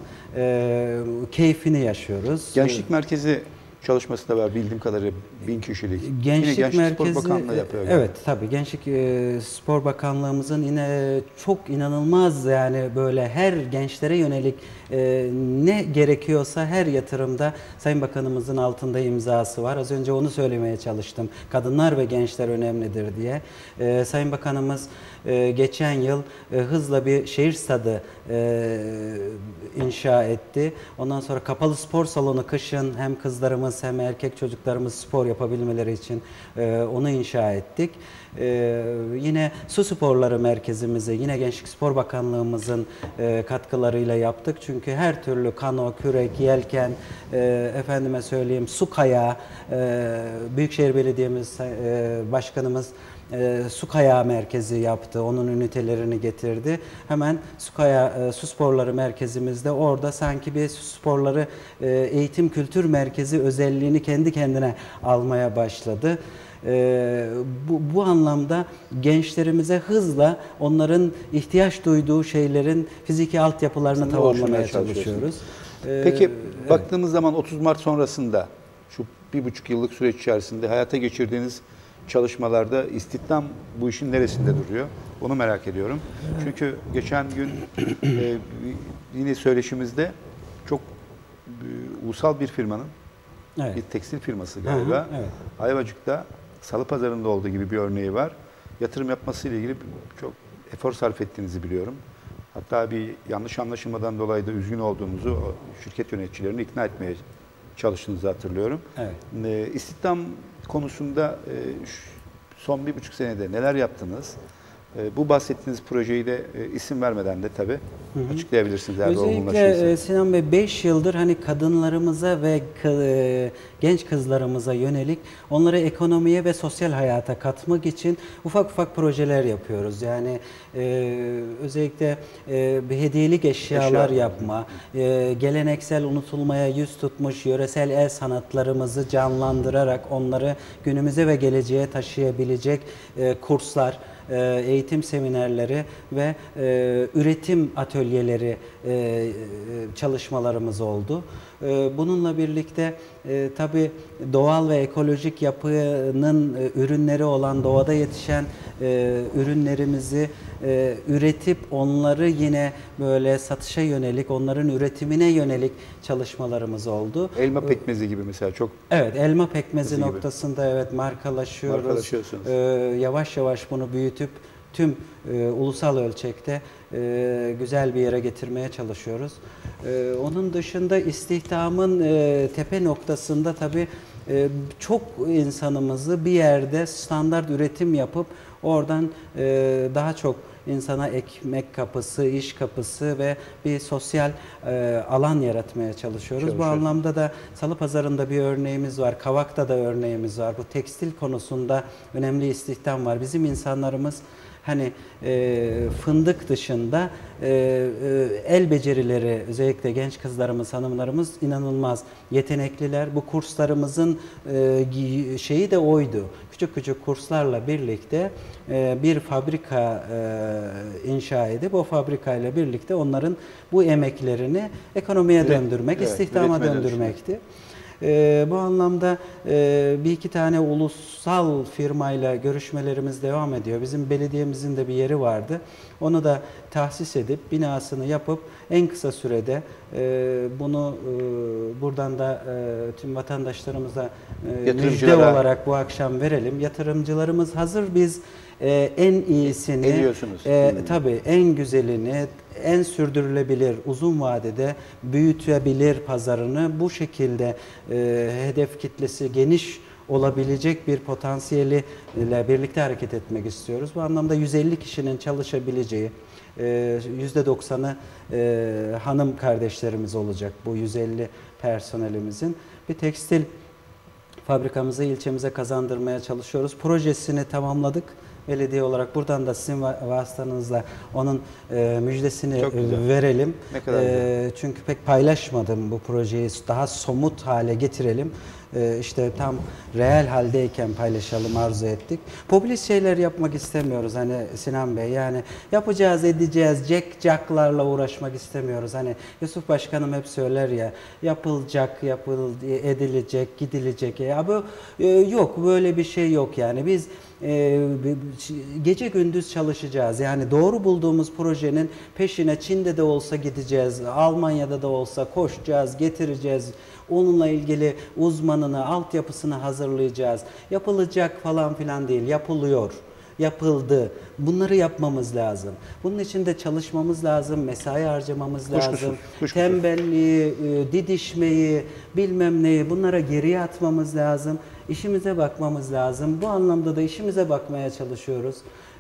keyfini yaşıyoruz. Gençlik Merkezi çalışması da var bildiğim kadarıyla 1000 kişilik. Gençlik Merkezi, Spor Bakanlığı yapıyor. Evet tabii Gençlik Spor Bakanlığımızın yine çok inanılmaz yani böyle her gençlere yönelik ne gerekiyorsa her yatırımda Sayın Bakanımızın altında imzası var. Az önce onu söylemeye çalıştım. Kadınlar ve gençler önemlidir diye. Sayın Bakanımız geçen yıl hızla bir şehir stadı inşa etti. Ondan sonra kapalı spor salonu kışın hem kızlarımız hem erkek çocuklarımız spor yapabilmeleri için onu inşa ettik. Yine su sporları merkezimizi yine Gençlik Spor Bakanlığımızın katkılarıyla yaptık. Çünkü her türlü kano, kürek, yelken, efendime söyleyeyim su kayağı, Büyükşehir Belediyemiz Başkanımız su kayağı merkezi yaptı. Onun ünitelerini getirdi. Hemen su sporları merkezimizde orada sanki bir su sporları eğitim kültür merkezi özelliğini kendi kendine almaya başladı. Bu anlamda gençlerimize hızla onların ihtiyaç duyduğu şeylerin fiziki altyapılarını tamamlamaya çalışıyoruz. Peki baktığımız zaman 30 Mart sonrasında şu 1,5 yıllık süreç içerisinde hayata geçirdiğiniz çalışmalarda istihdam bu işin neresinde duruyor? Onu merak ediyorum. Çünkü geçen gün yine söyleşimizde çok ulusal bir firmanın, bir tekstil firması galiba, Ayvacık'ta Salıpazarı'nda olduğu gibi bir örneği var. Yatırım yapmasıyla ilgili çok efor sarf ettiğinizi biliyorum. Hatta bir yanlış anlaşılmadan dolayı da üzgün olduğunuzu şirket yöneticilerini ikna etmeye çalıştığınızı hatırlıyorum. İstihdam konusunda son 1,5 senede neler yaptınız? Bu bahsettiğiniz projeyi de isim vermeden de tabii açıklayabilirsiniz. Özellikle Sinan Bey 5 yıldır hani kadınlarımıza ve genç kızlarımıza yönelik onları ekonomiye ve sosyal hayata katmak için ufak ufak projeler yapıyoruz. Yani özellikle hediyelik eşyalar yapma, geleneksel unutulmaya yüz tutmuş yöresel el sanatlarımızı canlandırarak onları günümüze ve geleceğe taşıyabilecek kurslar, eğitim seminerleri ve üretim atölyeleri çalışmalarımız oldu. Bununla birlikte tabii doğal ve ekolojik yapının ürünleri olan doğada yetişen ürünlerimizi üretip onları yine böyle satışa yönelik, onların üretimine yönelik çalışmalarımız oldu. Elma pekmezi gibi mesela çok. Evet, elma pekmezi noktasında evet markalaşıyoruz. Markalaşıyorsunuz. Yavaş yavaş bunu büyütüp tüm ulusal ölçekte güzel bir yere getirmeye çalışıyoruz. Onun dışında istihdamın tepe noktasında tabii çok insanımızı bir yerde standart üretim yapıp oradan daha çok insana ekmek kapısı, iş kapısı ve bir sosyal alan yaratmaya çalışıyoruz. Bu anlamda da Salıpazarı'nda bir örneğimiz var, Kavak'ta da örneğimiz var. Bu tekstil konusunda önemli istihdam var. Bizim insanlarımız hani fındık dışında el becerileri, özellikle genç kızlarımız, hanımlarımız inanılmaz yetenekliler. Bu kurslarımızın şeyi de oydu. Küçük küçük kurslarla birlikte bir fabrika inşa edip o fabrikayla birlikte onların bu emeklerini ekonomiye döndürmek, istihdama döndürmekti. Bu anlamda bir iki tane ulusal firmayla görüşmelerimiz devam ediyor. Bizim belediyemizin de bir yeri vardı. Onu da tahsis edip binasını yapıp en kısa sürede bunu buradan da tüm vatandaşlarımıza müjde olarak bu akşam verelim. Yatırımcılarımız hazır, biz en iyisini, tabii en güzelini, en sürdürülebilir, uzun vadede büyütebilir pazarını, bu şekilde hedef kitlesi geniş olabilecek bir potansiyeliyle birlikte hareket etmek istiyoruz. Bu anlamda 150 kişinin çalışabileceği, %90'ı hanım kardeşlerimiz olacak bu 150 personelimizin. Bir tekstil fabrikamızı ilçemize kazandırmaya çalışıyoruz. Projesini tamamladık. Belediye olarak buradan da sizin vasıtanızla onun müjdesini verelim. Çünkü pek paylaşmadım bu projeyi, daha somut hale getirelim. İşte tam reel haldeyken paylaşalım arzu ettik. Popülist şeyler yapmak istemiyoruz hani Sinan Bey, yani yapacağız edeceğiz, cekcaklarla uğraşmak istemiyoruz. Hani Yusuf Başkanım hep söyler ya, yapılacak, edilecek, gidilecek. Ya bu yok, böyle bir şey yok yani. Biz gece gündüz çalışacağız. Yani doğru bulduğumuz projenin peşine Çin'de de olsa gideceğiz, Almanya'da da olsa koşacağız, getireceğiz. Onunla ilgili uzmanını, altyapısını hazırlayacağız. Yapılacak falan filan değil, yapılıyor. Yapıldı. Bunları yapmamız lazım. Bunun için de çalışmamız lazım, mesai harcamamız lazım. Tembelliği, didişmeyi, bilmem neyi, bunlara geriye atmamız lazım. İşimize bakmamız lazım. Bu anlamda da işimize bakmaya çalışıyoruz.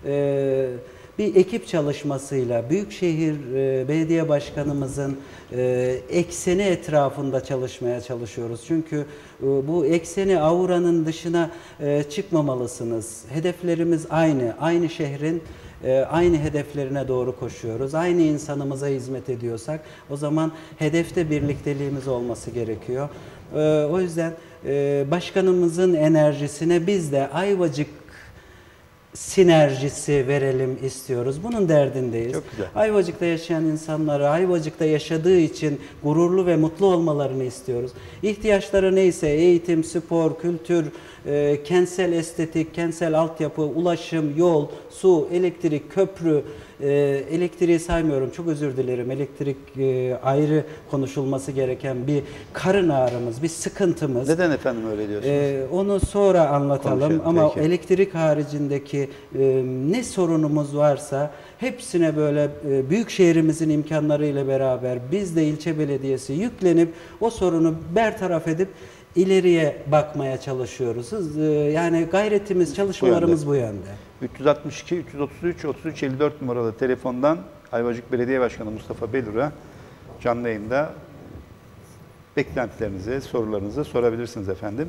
Bir ekip çalışmasıyla Büyükşehir Belediye Başkanımızın ekseni etrafında çalışmaya çalışıyoruz. Çünkü bu ekseni, auranın dışına çıkmamalısınız. Hedeflerimiz aynı. Aynı şehrin aynı hedeflerine doğru koşuyoruz, aynı insanımıza hizmet ediyorsak o zaman hedefte birlikteliğimiz olması gerekiyor. O yüzden başkanımızın enerjisine biz de Ayvacık sinerjisi verelim istiyoruz. Bunun derdindeyiz. Çok güzel. Ayvacık'ta yaşayan insanları Ayvacık'ta yaşadığı için gururlu ve mutlu olmalarını istiyoruz. İhtiyaçları neyse eğitim, spor, kültür, kentsel estetik, kentsel altyapı, ulaşım, yol, su, elektrik, köprü, elektriği saymıyorum, çok özür dilerim. Elektrik ayrı konuşulması gereken bir karın ağrımız, bir sıkıntımız. Neden efendim öyle diyorsunuz? Onu sonra anlatalım. Konuşalım, Ama peki. elektrik haricindeki ne sorunumuz varsa hepsine böyle büyük şehrimizin imkanlarıyla beraber biz de ilçe belediyesi yüklenip o sorunu bertaraf edip ileriye bakmaya çalışıyoruz. Yani gayretimiz, çalışmalarımız bu yönde. 362 333 33 54 numaralı telefondan Ayvacık Belediye Başkanı Mustafa Belur'a canlı yayında beklentilerinizi, sorularınızı sorabilirsiniz efendim.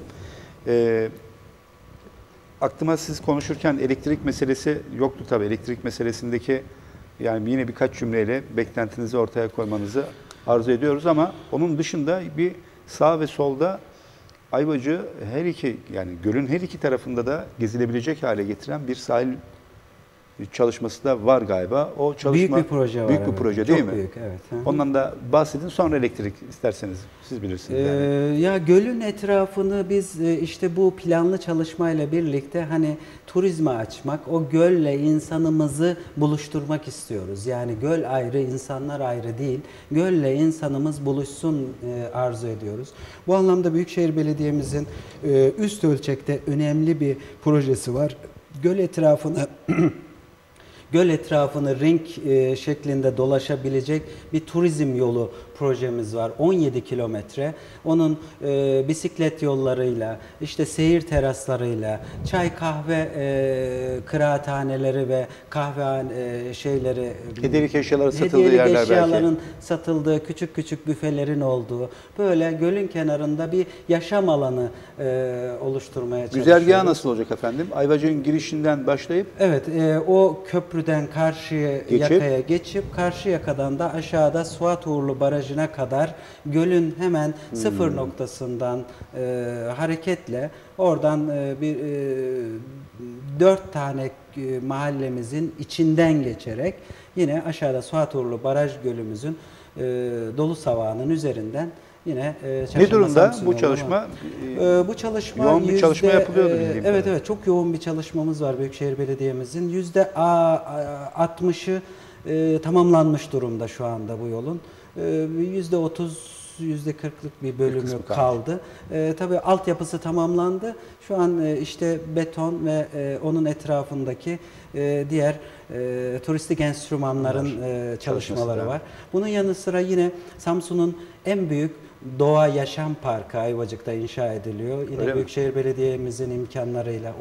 Aklıma siz konuşurken elektrik meselesi yoktu tabii. Elektrik meselesindeki yani yine birkaç cümleyle beklentinizi ortaya koymanızı arzu ediyoruz ama onun dışında bir sağ ve solda Ayvacık'ı her iki yani gölün her iki tarafında da gezilebilecek hale getiren bir sahil çalışması da var galiba. O çalışma büyük bir proje var. Büyük bir evet. proje değil Çok mi? büyük, evet. Hı hı. Ondan da bahsedin. Sonra elektrik isterseniz siz bilirsiniz. Ya gölün etrafını biz işte bu planlı çalışmayla birlikte hani turizme açmak, o gölle insanımızı buluşturmak istiyoruz. Yani göl ayrı, insanlar ayrı değil. Gölle insanımız buluşsun arzu ediyoruz. Bu anlamda Büyükşehir Belediye'mizin üst ölçekte önemli bir projesi var. Göl etrafını ring şeklinde dolaşabilecek bir turizm yolu projemiz var. 17 kilometre. Onun bisiklet yollarıyla, işte seyir teraslarıyla, çay kahve kıraathaneleri ve kahve şeyleri, hediyelik eşyaları satıldığı hediyelik yerler eşyaların belki. satıldığı küçük küçük büfelerin olduğu böyle gölün kenarında bir yaşam alanı oluşturmaya çalışıyoruz. Güzergahı nasıl olacak efendim? Ayvacık'ın girişinden başlayıp evet, o köprüden karşıya yakaya geçip karşı yakadan da aşağıda Suat Uğurlu Barajı'na kadar gölün hemen sıfır noktasından hareketle oradan bir 4 tane mahallemizin içinden geçerek yine aşağıda Suat Uğurlu Baraj Gölümüzün dolu savağının üzerinden yine ne durumda bu çalışma? Bu çalışma yoğun bir çalışma yapılıyordu bildiğim evet kadarıyla. evet, çok yoğun bir çalışmamız var Büyükşehir Belediye'mizin. %60'ı tamamlanmış durumda şu anda bu yolun. %30 %40'lık bir bölümü kaldı. Tabii altyapısı tamamlandı. Şu an işte beton ve onun etrafındaki diğer turistik enstrümanların çalışmaları var. Bunun yanı sıra yine Samsun'un en büyük doğa yaşam parkı Ayvacık'ta inşa ediliyor. Yine Büyükşehir Belediye'mizin imkanlarıyla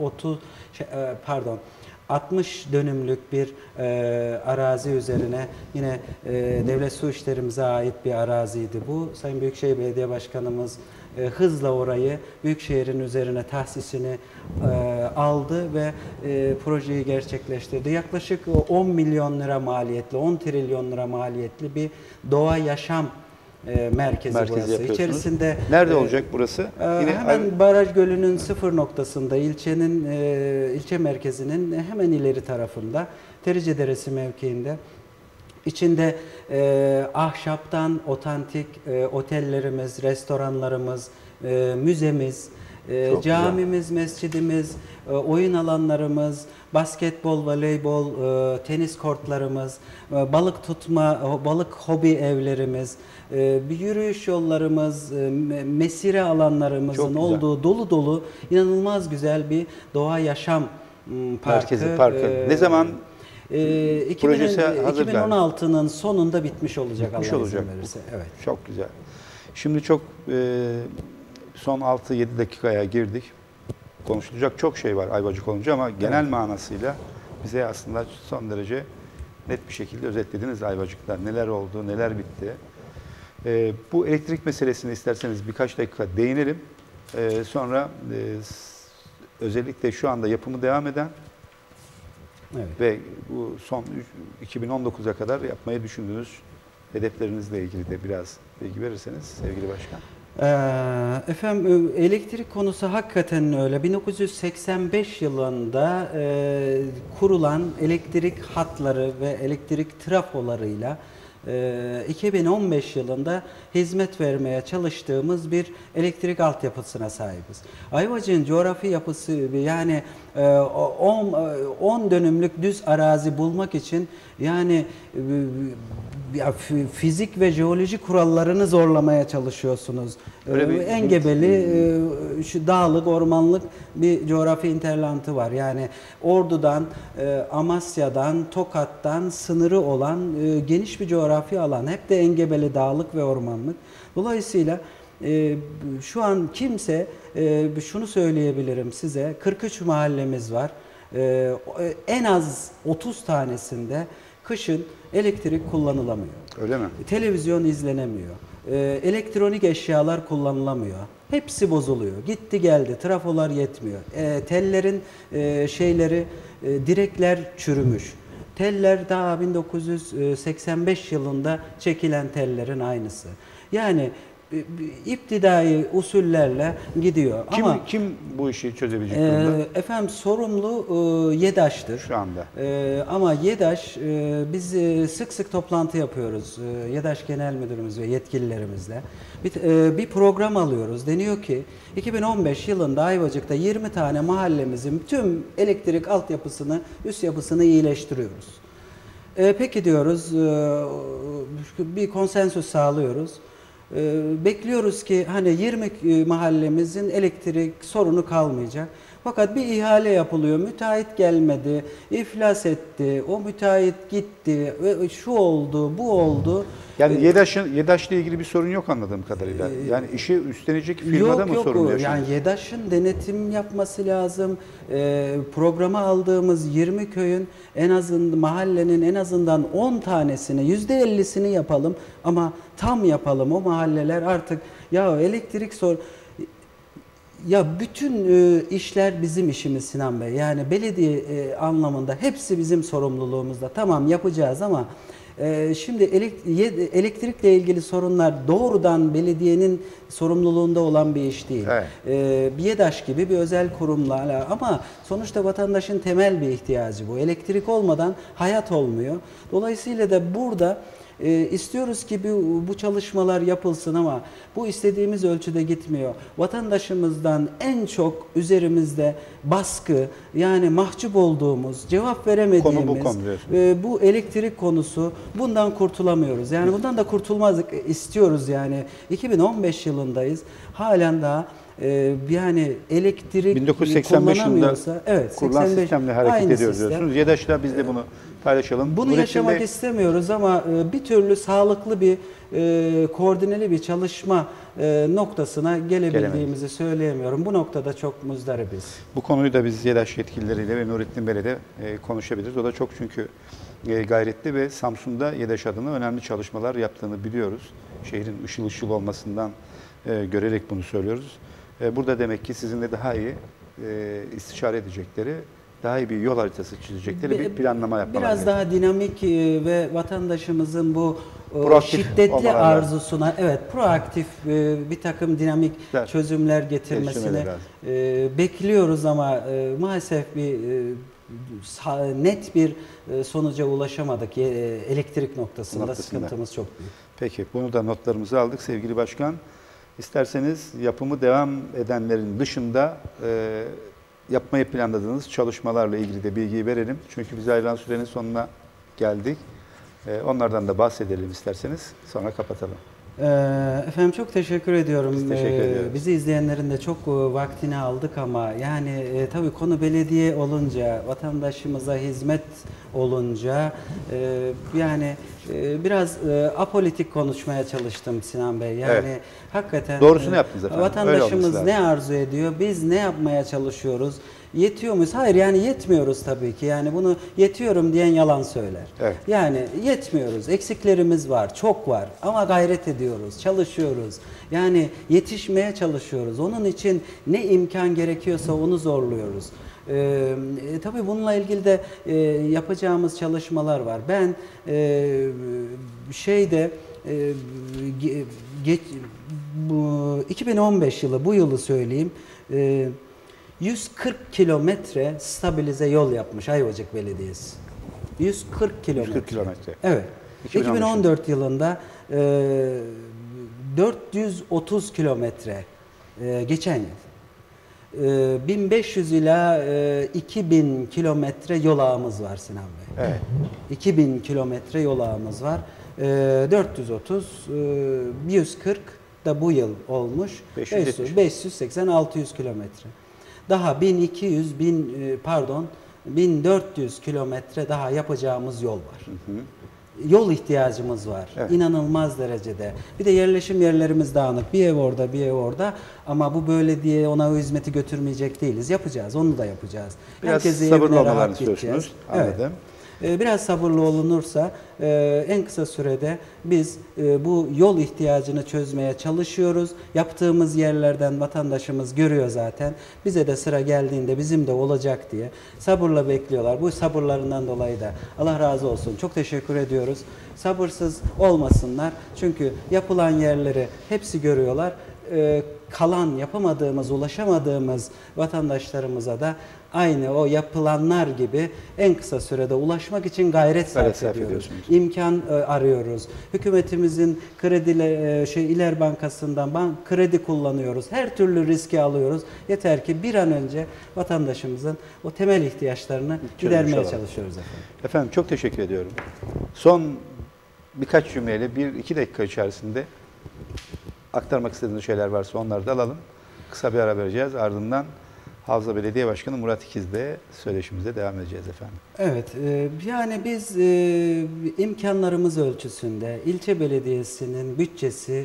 60 dönümlük bir arazi üzerine yine Devlet Su İşlerimize ait bir araziydi bu. Sayın Büyükşehir Belediye Başkanımız hızla orayı Büyükşehir'in üzerine tahsisini aldı ve projeyi gerçekleştirdi. Yaklaşık 10 milyon lira maliyetli, 10 trilyon lira maliyetli bir doğa yaşam merkezi burası. İçerisinde nerede olacak burası? Yine hemen Baraj Gölü'nün sıfır noktasında, ilçe merkezinin hemen ileri tarafında, Terice Deresi mevkiinde. İçinde ahşaptan otantik otellerimiz, restoranlarımız, müzemiz, camimiz, mescidimiz, oyun alanlarımız, basketbol, voleybol, tenis kortlarımız, balık tutma, balık hobi evlerimiz, bir yürüyüş yollarımız, mesire alanlarımızın olduğu dolu dolu inanılmaz güzel bir doğa yaşam parkı. Ne zaman? Projesi 2016'nın sonunda bitmiş olacak. Bitmiş Allah olacak. izin verirse. Evet. Çok güzel. Şimdi çok son 6-7 dakikaya girdik. Konuşulacak çok şey var Ayvacık olunca ama genel manasıyla bize aslında son derece net bir şekilde özetlediniz Ayvacık'ta. Neler oldu, neler bitti. Bu elektrik meselesine isterseniz birkaç dakika değinelim. Sonra özellikle şu anda yapımı devam eden Evet. Ve bu son 2019'a kadar yapmayı düşündüğünüz hedeflerinizle ilgili de biraz bilgi verirseniz sevgili başkan. Efendim elektrik konusu hakikaten öyle. 1985 yılında kurulan elektrik hatları ve elektrik trafolarıyla 2015 yılında hizmet vermeye çalıştığımız bir elektrik altyapısına sahibiz. Ayvacık'ın coğrafi yapısı yani 10 dönümlük düz arazi bulmak için yani fizik ve jeoloji kurallarını zorlamaya çalışıyorsunuz. Engebeli, şu dağlık, ormanlık bir coğrafi interlantı var. Yani Ordu'dan, Amasya'dan, Tokat'tan sınırı olan geniş bir coğrafi alan. Hep de engebeli, dağlık ve ormanlık. Dolayısıyla şu an kimse, şunu söyleyebilirim size, 43 mahallemiz var. En az 30 tanesinde kışın elektrik kullanılamıyor. Öyle mi? Televizyon izlenemiyor. Elektronik eşyalar kullanılamıyor. Hepsi bozuluyor. Gitti geldi. Trafolar yetmiyor. Tellerin direkler çürümüş. Teller daha 1985 yılında çekilen tellerin aynısı. Yani iptidai usullerle gidiyor. Kim bu işi çözebilecek durumda? Efendim sorumlu YEDAŞ'tır. Şu anda. Ama YEDAŞ, biz sık sık toplantı yapıyoruz. YEDAŞ Genel Müdürümüz ve yetkililerimizle. Bir program alıyoruz. Deniyor ki 2015 yılında Ayvacık'ta 20 tane mahallemizin tüm elektrik altyapısını, üst yapısını iyileştiriyoruz. Peki diyoruz, bir konsensüs sağlıyoruz. Bekliyoruz ki hani 20 mahallemizin elektrik sorunu kalmayacak. Fakat bir ihale yapılıyor. Müteahhit gelmedi, iflas etti, o müteahhit gitti, şu oldu, bu oldu. Yani YEDAŞ'la ilgili bir sorun yok anladığım kadarıyla. Yani işi üstlenecek firmada mı sorun yaşanıyor? Yani YEDAŞ'ın denetim yapması lazım. Programa aldığımız 20 köyün mahallenin en azından 10 tanesini, %50'sini yapalım ama tam yapalım. O mahalleler artık elektrik bütün işler bizim işimiz Sinan Bey. Yani belediye anlamında hepsi bizim sorumluluğumuzda. Tamam yapacağız ama şimdi elektrikle ilgili sorunlar doğrudan belediyenin sorumluluğunda olan bir iş değil. Evet. YEDAŞ gibi bir özel kurumla ama sonuçta vatandaşın temel bir ihtiyacı bu. Elektrik olmadan hayat olmuyor. Dolayısıyla da burada istiyoruz ki bu çalışmalar yapılsın ama bu istediğimiz ölçüde gitmiyor. Vatandaşımızdan en çok üzerimizde baskı, yani mahcup olduğumuz, cevap veremediğimiz bu elektrik konusu, bundan kurtulamıyoruz. Yani bundan da kurtulmak istiyoruz yani. 2015 yılındayız. Halen daha yani elektrik 1985 yılında kurulan 85, sistemle hareket ediyoruz diyorsunuz. YEDAŞ'la biz de bunu paylaşalım. Bunu yaşamak istemiyoruz ama bir türlü sağlıklı bir koordineli bir çalışma noktasına gelebildiğimizi söyleyemiyorum. Bu noktada çok muzdaribiz. Bu konuyu da biz YEDAŞ yetkilileriyle ve Nurettin Bey'le de konuşabiliriz. O da çok çünkü gayretli ve Samsun'da YEDAŞ adına önemli çalışmalar yaptığını biliyoruz. Şehrin ışıl ışıl olmasından görerek bunu söylüyoruz. Burada demek ki sizinle daha iyi istişare edecekleri, daha iyi bir yol haritası çizecekleri bir planlama yapmaları biraz daha dinamik ve vatandaşımızın bu proaktif şiddetli arzusuna proaktif bir takım dinamik çözümler getirmesini bekliyoruz ama maalesef net bir sonuca ulaşamadık. Elektrik noktasında sıkıntımız çok büyük. Peki bunu da notlarımızı aldık sevgili başkan. İsterseniz yapımı devam edenlerin dışında yapmayı planladığınız çalışmalarla ilgili de bilgiyi verelim. Çünkü biz ayrılan sürenin sonuna geldik. Onlardan da bahsedelim isterseniz. Sonra kapatalım. Efendim çok teşekkür ediyorum. Biz teşekkür ediyoruz. Bizi izleyenlerin de çok vaktini aldık ama yani tabii konu belediye olunca, vatandaşımıza hizmet olunca yani biraz apolitik konuşmaya çalıştım Sinan Bey. Yani hakikaten doğrusunu yaptınız efendim. Vatandaşımız ne arzu ediyor, biz ne yapmaya çalışıyoruz? Yetiyor muyuz? Hayır yani yetmiyoruz tabii ki. Yani bunu yetiyorum diyen yalan söyler. Evet. Yani yetmiyoruz. Eksiklerimiz var, çok var ama gayret ediyoruz, çalışıyoruz. Yani yetişmeye çalışıyoruz. Onun için ne imkan gerekiyorsa onu zorluyoruz. Tabii bununla ilgili de yapacağımız çalışmalar var. Ben bu 2015 yılı, bu yılı söyleyeyim, 140 kilometre stabilize yol yapmış Ayvacık Belediyesi. 140 kilometre. 140 kilometre. Evet. 2014 yılında 430 kilometre geçen yıl. 1500 ila 2000 kilometre yol ağımız var Sinan Bey. Evet. 2000 kilometre yol ağımız var. 430, 140 da bu yıl olmuş. 580-600 kilometre. Daha 1400 kilometre daha yapacağımız yol var. Yol ihtiyacımız var. Evet. İnanılmaz derecede. Bir de yerleşim yerlerimiz dağınık. Bir ev orada, bir ev orada. Ama bu böyle diye ona o hizmeti götürmeyecek değiliz. Yapacağız. Onu da yapacağız. Biraz Herkese sabırlı evine olmalarını rahat gideceğiz. istiyorsunuz. Anladım. Evet. Biraz sabırlı olunursa en kısa sürede biz bu yol ihtiyacını çözmeye çalışıyoruz. Yaptığımız yerlerden vatandaşımız görüyor zaten. Bize de sıra geldiğinde bizim de olacak diye sabırla bekliyorlar. Bu sabırlarından dolayı da Allah razı olsun. Çok teşekkür ediyoruz. Sabırsız olmasınlar. Çünkü yapılan yerleri hepsi görüyorlar. Kalan yapamadığımız, ulaşamadığımız vatandaşlarımıza da aynı o yapılanlar gibi en kısa sürede ulaşmak için gayret sarf ediyoruz. İmkan arıyoruz. Hükümetimizin İler Bankası'ndan kredi kullanıyoruz. Her türlü riski alıyoruz. Yeter ki bir an önce vatandaşımızın o temel ihtiyaçlarını gidermeye çalışıyoruz efendim. Efendim çok teşekkür ediyorum. Son birkaç cümleyle 1-2 dakika içerisinde aktarmak istediğiniz şeyler varsa onları da alalım. Kısa bir ara vereceğiz. Ardından Havza Belediye Başkanı Murat İkiz'le söyleşimize devam edeceğiz efendim. Evet, yani biz imkanlarımız ölçüsünde ilçe belediyesinin bütçesi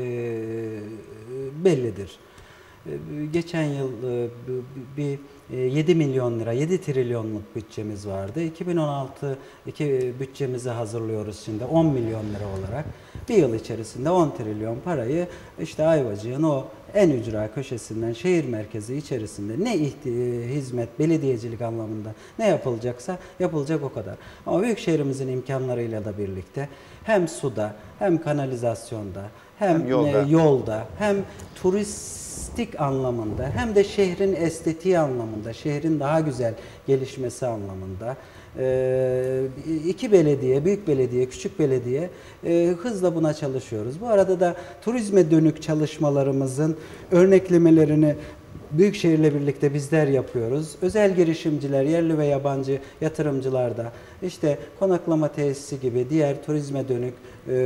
bellidir. Geçen yıl bir 7 milyon lira, 7 trilyonluk bütçemiz vardı. 2016 bütçemizi hazırlıyoruz şimdi 10 milyon lira olarak. Bir yıl içerisinde 10 trilyon parayı işte Ayvacık'ın o en ücra köşesinden şehir merkezi içerisinde ne hizmet, belediyecilik anlamında ne yapılacaksa yapılacak o kadar. Ama büyükşehirimizin imkanlarıyla da birlikte hem suda hem kanalizasyonda hem yolda hem turistik anlamında hem de şehrin estetiği anlamında, şehrin daha güzel gelişmesi anlamında iki belediye, büyük belediye, küçük belediye hızla buna çalışıyoruz. Bu arada da turizme dönük çalışmalarımızın örneklemelerini Büyükşehir'le birlikte bizler yapıyoruz. Özel girişimciler, yerli ve yabancı yatırımcılar da işte konaklama tesisi gibi diğer turizme dönük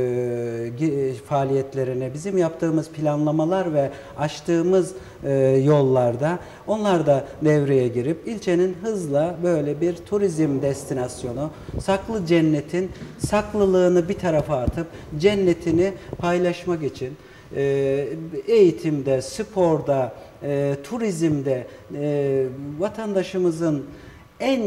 faaliyetlerine bizim yaptığımız planlamalar ve açtığımız yollarda onlar da devreye girip ilçenin hızla böyle bir turizm destinasyonu, saklı cennetin saklılığını bir tarafa atıp cennetini paylaşmak için eğitimde, sporda, turizmde vatandaşımızın en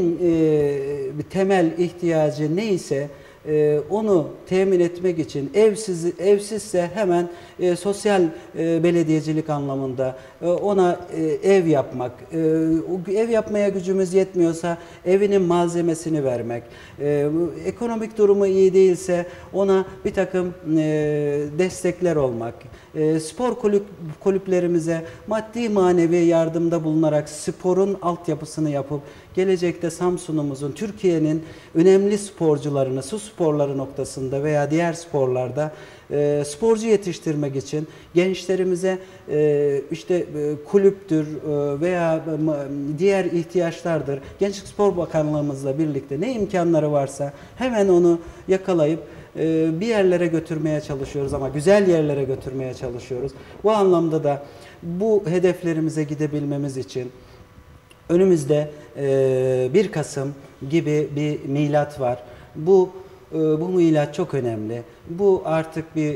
temel ihtiyacı neyse onu temin etmek için evsizse hemen sosyal belediyecilik anlamında ona ev yapmak, ev yapmaya gücümüz yetmiyorsa evinin malzemesini vermek, ekonomik durumu iyi değilse ona bir takım destekler olmak, spor kulüplerimize maddi manevi yardımda bulunarak sporun altyapısını yapıp gelecekte Samsun'umuzun, Türkiye'nin önemli sporcularını su sporları noktasında veya diğer sporlarda sporcu yetiştirmek için gençlerimize işte kulüptür veya diğer ihtiyaçlardır. Gençlik Spor Bakanlığımızla birlikte ne imkanları varsa hemen onu yakalayıp bir yerlere götürmeye çalışıyoruz ama güzel yerlere götürmeye çalışıyoruz. Bu anlamda da bu hedeflerimize gidebilmemiz için önümüzde 1 Kasım gibi bir milat var. Bu milat çok önemli. Bu artık bir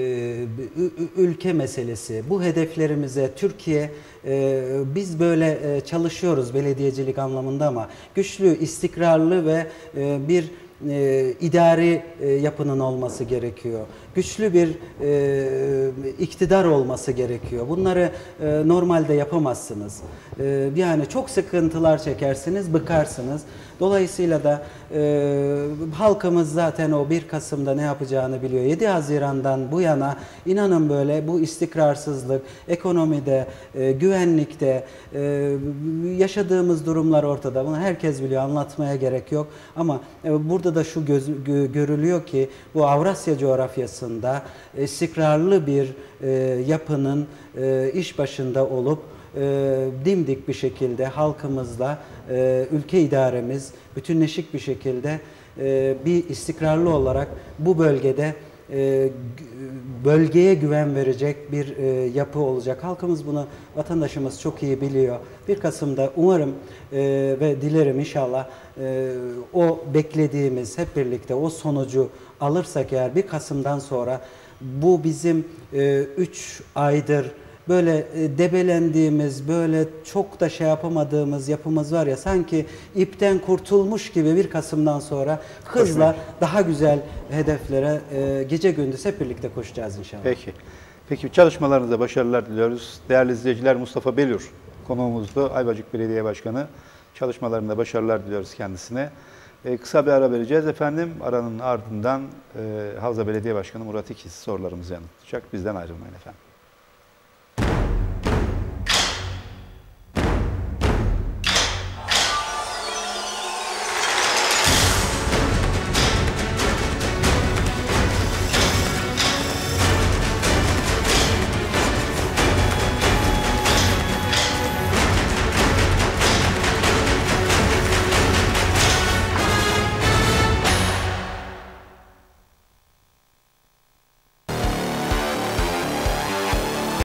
ülke meselesi. Bu hedeflerimize Türkiye biz böyle çalışıyoruz belediyecilik anlamında ama güçlü, istikrarlı ve bir idari yapının olması gerekiyor. Güçlü bir iktidar olması gerekiyor. Bunları normalde yapamazsınız. Yani çok sıkıntılar çekersiniz, bıkarsınız. Dolayısıyla da halkımız zaten o 1 Kasım'da ne yapacağını biliyor. 7 Haziran'dan bu yana inanın böyle bu istikrarsızlık, ekonomide, güvenlikte yaşadığımız durumlar ortada. Bunu herkes biliyor, anlatmaya gerek yok. Ama burada da şu görülüyor ki bu Avrasya coğrafyasında istikrarlı bir yapının iş başında olup dimdik bir şekilde halkımızla ülke idaremiz bütünleşik bir şekilde bir istikrarlı olarak bu bölgede bölgeye güven verecek bir yapı olacak. Halkımız bunu, vatandaşımız çok iyi biliyor. 1 Kasım'da umarım ve dilerim inşallah o beklediğimiz hep birlikte o sonucu alırsak eğer 1 Kasım'dan sonra bu bizim 3 aydır böyle debelendiğimiz, böyle çok da şey yapamadığımız yapımız var ya, sanki ipten kurtulmuş gibi 1 Kasım'dan sonra hızla daha güzel hedeflere gece gündüz hep birlikte koşacağız inşallah. Peki. Peki çalışmalarınızda başarılar diliyoruz. Değerli izleyiciler, Mustafa Belür konuğumuzdu. Ayvacık Belediye Başkanı. Çalışmalarında başarılar diliyoruz kendisine. Kısa bir ara vereceğiz efendim. Aranın ardından Havza Belediye Başkanı Murat İkiz sorularımızı yanıtlayacak. Bizden ayrılmayın efendim.